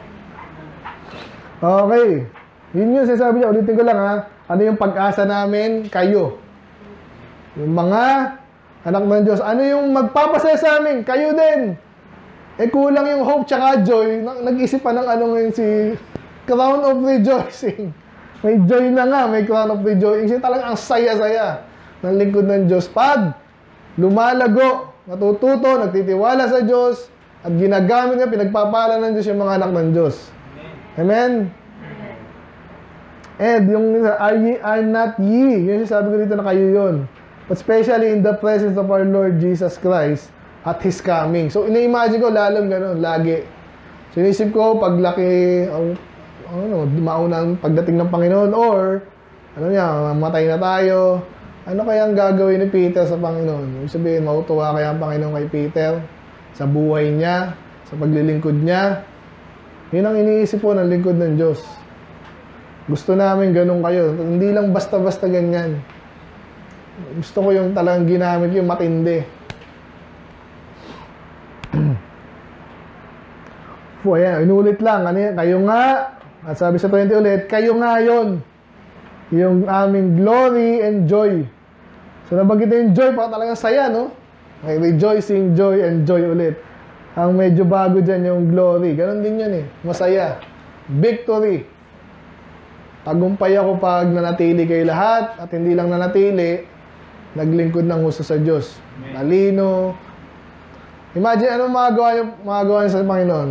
Okay. Yun yun, sinasabi niya. Ulitin ko lang ha. Ano yung pag-asa namin? Kayo. Yung mga anak ng Diyos. Ano yung magpapasaya sa amin? Kayo din. Eh kulang yung hope tsaka joy. Nag-isip pa ng ano ngayon si crown of rejoicing. May joy na nga, may crown of rejoicing. Kasi talagang ang saya-saya ng lingkod ng Diyos. Pag lumalago, natututo, nagtitiwala sa Diyos, at ginagamit niya, pinagpapala ng Diyos yung mga anak ng Diyos. Amen? And yung are ye, are not ye. Yun yung sabi ko dito na kayo yun. But especially in the presence of our Lord Jesus Christ at His coming. So, ina-imagine ko, lalong ganun, lagi. So, inisip ko, paglaki, ang, ano, maunang pagdating ng Panginoon, or, ano niya, matay na tayo, ano kaya ang gagawin ni Peter sa Panginoon? Ibig sabihin, mautuwa kaya ang Panginoon kay Peter sa buhay niya, sa paglilingkod niya. Yun ang iniisip po ng lingkod ng Diyos. Gusto namin ganun kayo. Hindi lang basta-basta ganyan. Gusto ko yung talagang ginamit yung matindi. Po, ayan, inulit lang. Ano yan? Kayo nga, at sabi sa twenty ulit, kayo nga yon, yung aming glory and joy. So, nabanggit na yung joy, pa talagang saya, no? Okay, rejoicing, joy, and joy ulit. Ang medyo bago dyan yung glory. Ganon din yan eh. Masaya. Victory. Tagumpay ako pag nanatili kayo lahat, at hindi lang nanatili, naglingkod ng husto sa Diyos. Talino. Imagine, anong magagawa niyo, magagawa niyo sa Panginoon?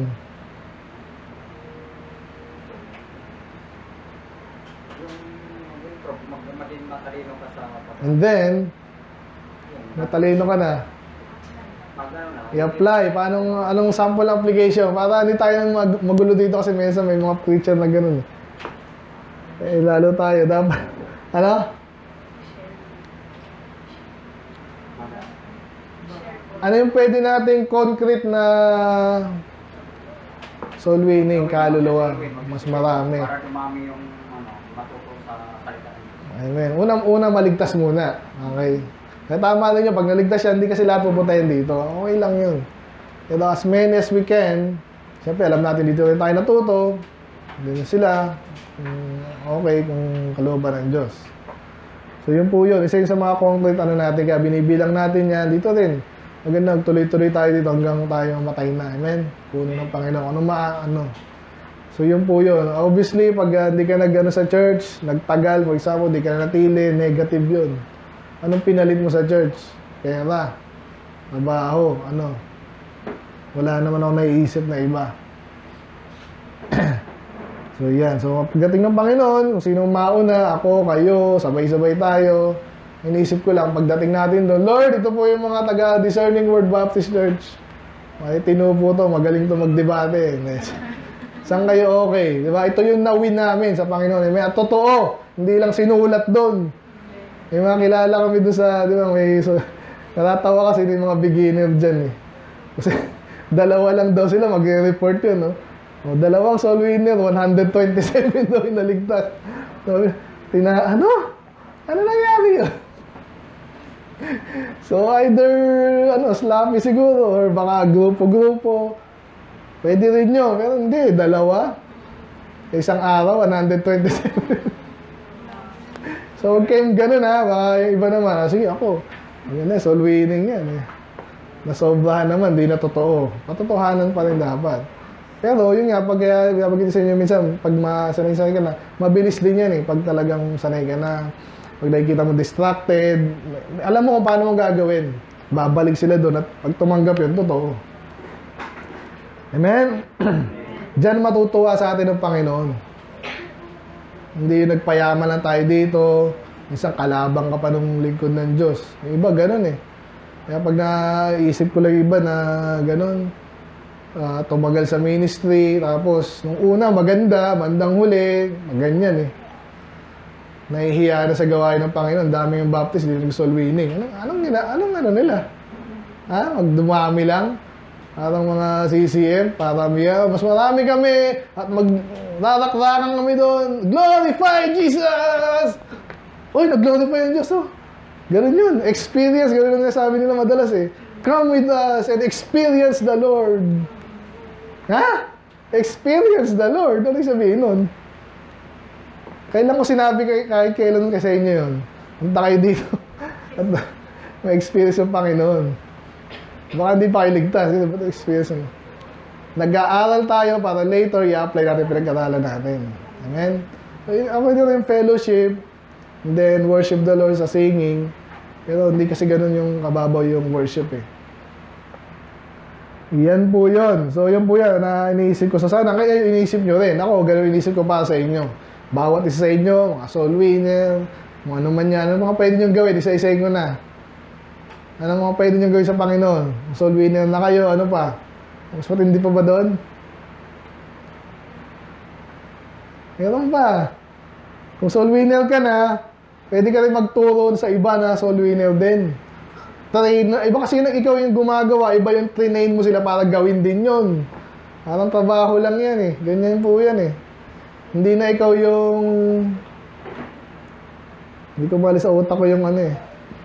And then, matalino ka na. I-apply. Paano, anong sample application? Para hindi tayo mag magulo dito kasi minsan may mga preacher na ganun. Eh, lalo tayo. Dapat, ano? Ano yung pwede nating concrete na soul winning, kaluluwa? Mas marami. Para dumami yung ano, matuto sa salita. Amen. Unang-una, maligtas muna. Okay. Kaya tama rin yun. Pag naligtas yan, hindi kasi lahat pupuntahin dito. Okay lang yun. Pero as many as we can, siyempre, alam natin dito rin tayo natuto. Hindi sila. Okay, kung kalooban ng Diyos. So, yun po yun. Isa yun sa mga concrete ano natin. Kaya binibilang natin yan. Dito rin. Maganda, tuloy-tuloy tayo dito hanggang tayo matay na. Amen. Puno ng Panginoon. Ano ma, ano. So, yun po yun. Obviously, pag uh, di ka nag-ano sa church, nagtagal, for example, di ka natili, negative yun. Anong pinalit mo sa church? Pera. Trabaho. Ano? Wala naman ako naiisip na iba. So, yan. So, pagdating ng Panginoon, kung sino mauna, ako, kayo, sabay-sabay tayo. Iniisip ko lang, pagdating natin doon, Lord, ito po yung mga taga-Discerning Word Baptist Church. May tinupo to, magaling to magdebate. Saan kayo okay? Diba? Ito yung na-win namin sa Panginoon. May totoo, hindi lang sinulat doon. May mga kilala kami doon sa, di ba, may, so, natatawa kasi yung mga beginner dyan eh. Kasi, dalawa lang daw sila, mag-report yun, no? O, dalawang soul winner, one hundred twenty-seven daw yung naligtas. So, tina, ano? Ano nangyari yun? So, either, ano, sloppy siguro, or baka grupo-grupo. Pwede rin nyo, pero hindi, dalawa. Isang araw, one hundred twenty-seven. So, huwag kayong ganun ha, baka yung iba naman, ah, sige ako, yan na, soul winning yan eh. Nasobrahan naman, di na totoo. Patotohanan pa rin dapat. Pero yun nga, pag nabagay sa inyo minsan, pag masanay-sanay ka na, mabilis din yan eh, pag talagang sanay ka na, pag nakikita mo distracted, alam mo kung paano mo gagawin. Babalik sila doon at pag tumanggap yun, totoo. Amen? Diyan matutuwa sa atin ng Panginoon. Hindi yung nagpayaman lang tayo dito, isang kalabang ka pa ng lingkod ng Diyos. Yung iba, ganun eh. Kaya pag naisip ko lang iba na ganun, uh, tumagal sa ministry, tapos nung una maganda, bandang huli, maganyan eh. Nahihiya na sa gawain ng Panginoon, dami yung Baptist, hindi nag-soul winning. Anong, anong, anong, anong ano nila? Ha? Magdumami lang? Parang mga C C M, parang yeah, mas marami kami at magdadakdakan kami doon. Glorify Jesus! Uy, nag-glorify ang Diyos, oh. Ganun yun. Experience, ganun ang sabi nila madalas eh. Come with us and experience the Lord. Ha? Experience the Lord. Ano yung sabihin nun? Kailan ko sinabi kay, kahit kailan kasi sa inyo yun? Punta kayo dito. At ma-experience yung Panginoon. Baka hindi pa kayo ligtas. Experience mo. Nag-aaral tayo para later i-apply natin pinag-aralan natin. Amen? So, ako din yung fellowship, and then worship the Lord sa singing. Pero hindi kasi ganun yung kababaw yung worship eh. Yan po yun. So, yan po yan na iniisip ko sa sana. Kaya iniisip nyo rin. Ako, ganun iniisip ko para sa inyo. Bawat isa sa inyo, mga soul winner, mga ano man yan, ano mga pwede nyo gawin, isa-isayin ko na. Ano mga pwede nyo gawin sa Panginoon? Soul winner na kayo, ano pa? Mas matindi pa ba doon? Meron pa. Kung soul winner ka na, pwede ka rin magturo sa iba na soul winner din. Train, iba kasi yung ikaw yung gumagawa, iba yung train mo sila para gawin din yun. Parang trabaho lang yan eh. Ganyan po yan eh. Hindi na ikaw yung... Hindi ko mali sa utak ko yung ano eh.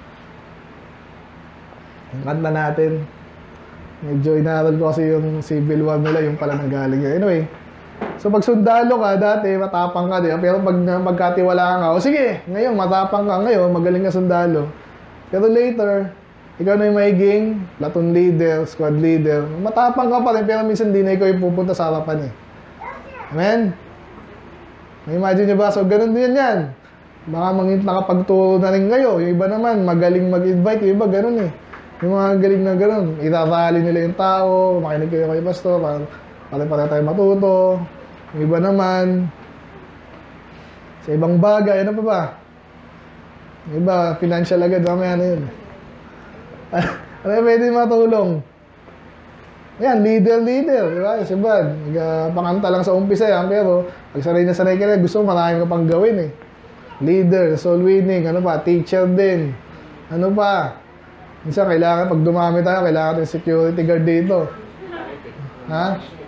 Yung kanta natin. Medyo inaral ko kasi yung Civil War nila, yung pala nanggaling yun. Anyway, so pag sundalo ka, dati matapang ka, di ba? Pero pag magkatiwalaan ka, o sige, ngayon matapang ka, ngayon magaling ka sundalo. Pero later, ikaw na yung maiging platoon leader, squad leader. Matapang ka pa rin, pero minsan di na ikaw yung pupunta sa harapan eh. Amen? Imagine nyo ba? So, ganun din yan. Baka mangit nakapagturo na rin kayo. Yung iba naman, magaling mag-invite. Yung iba, ganun eh. Yung mga galing na ganun. Irarali nila yung tao, makinig kayo kay pastor, para pare-pare tayo matuto. Yung iba naman, sa ibang bagay, ano pa ba? Yung iba, financial agad, mamaya na yun. Ano yung pwede matulong? Yan, leader, leader, di ba? Kasi ba, nagpakanta lang sa umpisa yan, pero pag sanay na sanay ka na, gusto mo, marami ka pang gawin eh. Leader, soul winning, ano pa, teacher din. Ano pa? Minsan, kailangan, pag dumami tayo, kailangan natin security guard dito. Ha?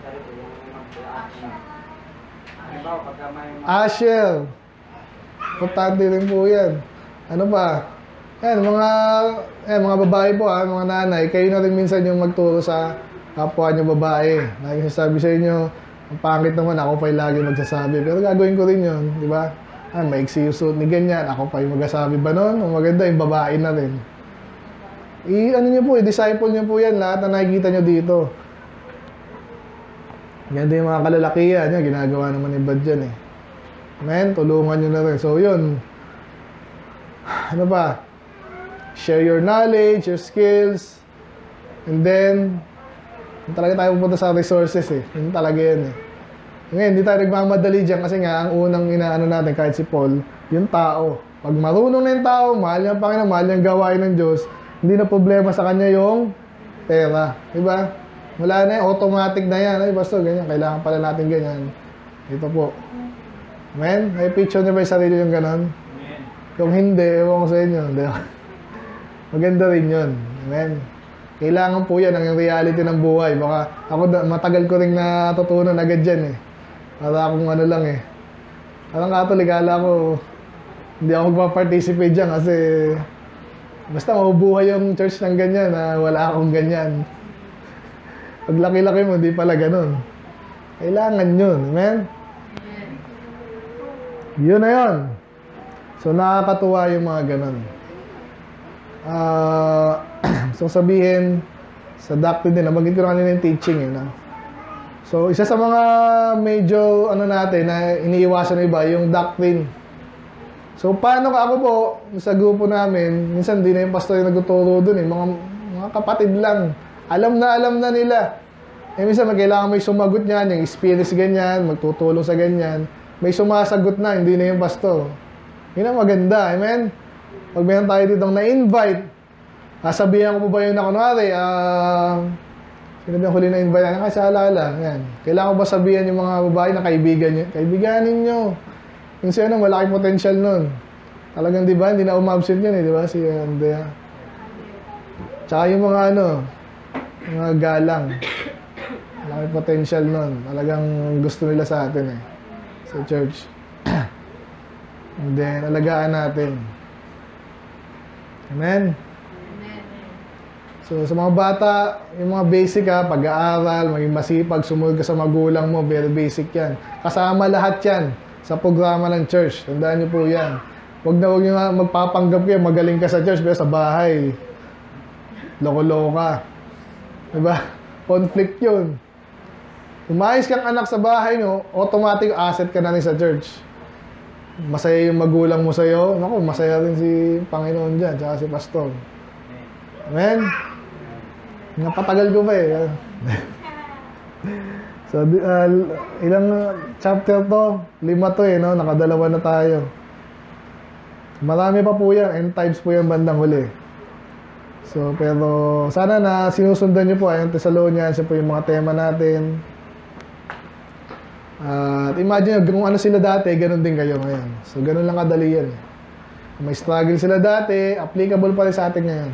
Usher. Importante rin po yan. Ano pa? Yan, mga, yan, mga babae po ha, mga nanay, kayo na rin minsan yung magturo sa kapwa nyo babae. Lagi sasabi sa inyo, ang pangit naman, ako pa yung lagi magsasabi. Pero gagawin ko rin yun, di ba? Ah, maiksi yung suit ni ganyan, ako pa yung magsasabi ba nun? Ang maganda, yung babae na rin. I, ano nyo po, i-disciple nyo po yan, lahat na nakikita nyo dito. Yan din yung mga kalalakihan, yan, ginagawa naman ni Bad dyan eh. Amen, tulungan nyo na rin. So yun, ano ba? Share your knowledge, your skills, and then, yun talaga tayo pupunta sa resources eh. Yun talaga yan eh. Ngayon, hindi tayo nagmamadali dyan kasi nga, ang unang inaano natin, kahit si Paul, yung tao. Pag marunong na yung tao, mahal niya ang Panginoon, mahal niya ang gawain ng Diyos, hindi na problema sa kanya yung pera. Diba? Wala na yan, automatic na yan. Ay, basta ganyan, kailangan pala natin ganyan. Ito po. Amen? May picture niyo ba yung sarili yung ganon? Amen. Kung hindi, ewan ko sa inyo. Maganda rin yun. Amen? Kailangan po yan ang reality ng buhay. Baka ako, matagal ko rin natutunan agad dyan eh. Para akong ano lang eh. Parang Catholic, kala ko hindi ako magpa-participate dyan kasi basta mabubuhay yung church ng ganyan na wala akong ganyan. Pag laki-laki mo, hindi pala ganun. Kailangan yun. Amen? Yun na yun. So, nakakatuwa yung mga ganun. Ah... Uh, so, sabihin, sa doctrine din, nabagin ko na kanina yung teaching eh. No? So, isa sa mga medyo, ano natin, na iniiwasan ng iba, yung doctrine. So, paano ka ako po, sa grupo namin, minsan di na yung pastor yung nagtuturo dun eh, mga, mga kapatid lang. Alam na, alam na nila. Eh, minsan, kailangan may sumagot niyan, yung experience ganyan, magtutulong sa ganyan. May sumasagot na, hindi na yung pastor. Yun ang maganda, amen? Pag meron tayo ditong na-invite, sasabihan ko po ba yun na kunwari, ah, uh, sino ba yung huli na invite? Yan, kasi alala, yan. Kailangan ko ba sabihan yung mga babae na kaibigan nyo? Kaibiganin nyo. Yung siya ano, malaking potential nun. Talagang di ba, hindi na umabsent yun eh, di ba? Si Andrea. Tsaka yung mga ano, yung mga galang. Malaking potential nun. Talagang gusto nila sa atin eh. Sa church. And then, alagaan natin. Amen? So, sa mga bata, yung mga basic ha, pag-aaral, maging masipag, sumunod ka sa magulang mo, very basic yan. Kasama lahat yan sa programa ng church. Tandaan nyo po yan. Huwag na huwag nyo magpapanggap kayo, magaling ka sa church, pero sa bahay, loko-loko ka. Diba? Conflict yun. Umayos kang anak sa bahay nyo, automatic asset ka na rin sa church. Masaya yung magulang mo sa'yo. Naku, masaya rin si Panginoon dyan, tsaka si Pastor. Amen? Napatagal ko pa eh. So, di- ah, ilang chapter to? Lima to eh, no? Nakadalawa na tayo. Marami pa po yan. End times po yan bandang huli. So, pero sana na sinusundan nyo po ay yung Thessalonians, yan po yung mga tema natin. At imagine nyo, kung ano sila dati, ganun din kayo ngayon. So, ganun lang kadali yan. Kung may struggle sila dati, applicable pa rin sa atin ngayon.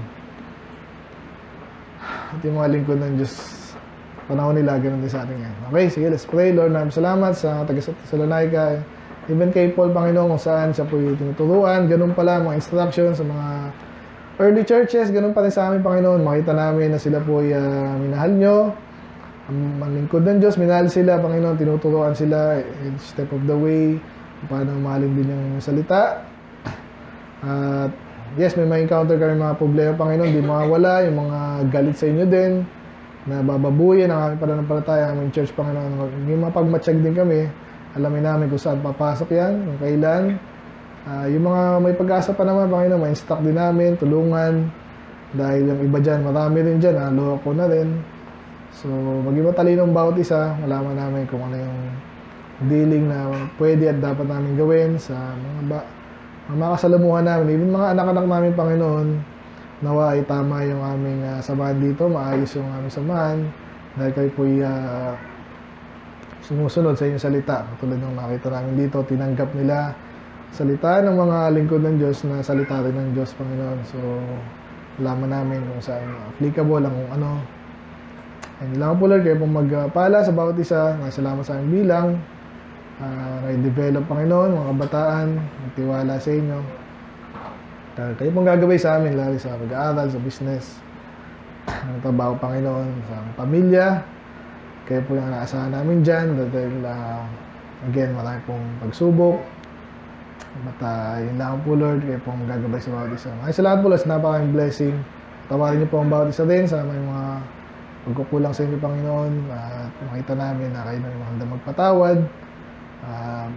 At yung mga lingkod ng Diyos, panahon nila, ganun din sa atin ngayon. Okay, sige, let's pray. Lord, namin salamat sa taga-Thessalonica. Even kay Paul, Panginoon, kung saan siya po yung tinuturuan. Ganun pala, mga instructions sa mga early churches. Ganun pa rin sa amin, Panginoon. Makita namin na sila po ay uh, minahal nyo. Ang ang lingkod ng Diyos, minahal sila, Panginoon. Tinuturuan sila each step of the way. Paano mahalin din yung salita. At yes, may ma-encounter kami mga problema, Panginoon. Di mawawala yung mga galit sa inyo din. Na bababuyin ang aming pananampalataya, ang aming church, Panginoon. Yung mapagmatsyag din kami, alamin namin kung saan papasok yan, kung kailan. Uh, yung mga may pag-asa pa naman, Panginoon, ma-instruct din namin, tulungan. Dahil yung iba dyan, marami rin dyan, naloko na rin. So, maging matalino ang bawat isa, malaman namin kung ano yung dealing na pwede at dapat namin gawin sa mga, ba- mga makasalamuhan namin. Even mga anak-anak namin, Panginoon, nawa ay tama yung aming uh, samahan dito, maayos yung aming samahan dahil kayo po uh, sumusunod sa inyong salita. Katulad ng nakita namin dito, tinanggap nila salita ng mga lingkod ng Diyos na salita rin ng Diyos, Panginoon. So, alaman namin kung saan applicable ang kung ano. And lang po Lord, kayo pong magpala sa bawat isa. Salamat sa aming bilang. Uh, na-develop, Panginoon, mga kabataan, magtiwala sa inyo. Dahil kayo pong gagabay sa amin, lalo sa pag-aaral, sa business, ng trabaho, Panginoon, sa pamilya. Kayo po yung naasahan namin dyan. Dahil, uh, again, marami pong pagsubok. At uh, yun lang po, Lord, kayo pong gagabay sa bawat isa. Ay, salamat po, Lord, sa napakaing blessing. Tawarin niyo po ang bawat isa din sa may mga pagkukulang sa inyo, Panginoon. At uh, makita namin na kayo na yung handang magpatawad. Uh,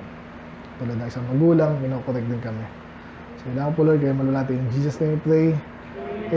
tulad ng isang magulang, minokorek din kami. So, yun lang po, Lord, kayo malulati. In Jesus' name we pray.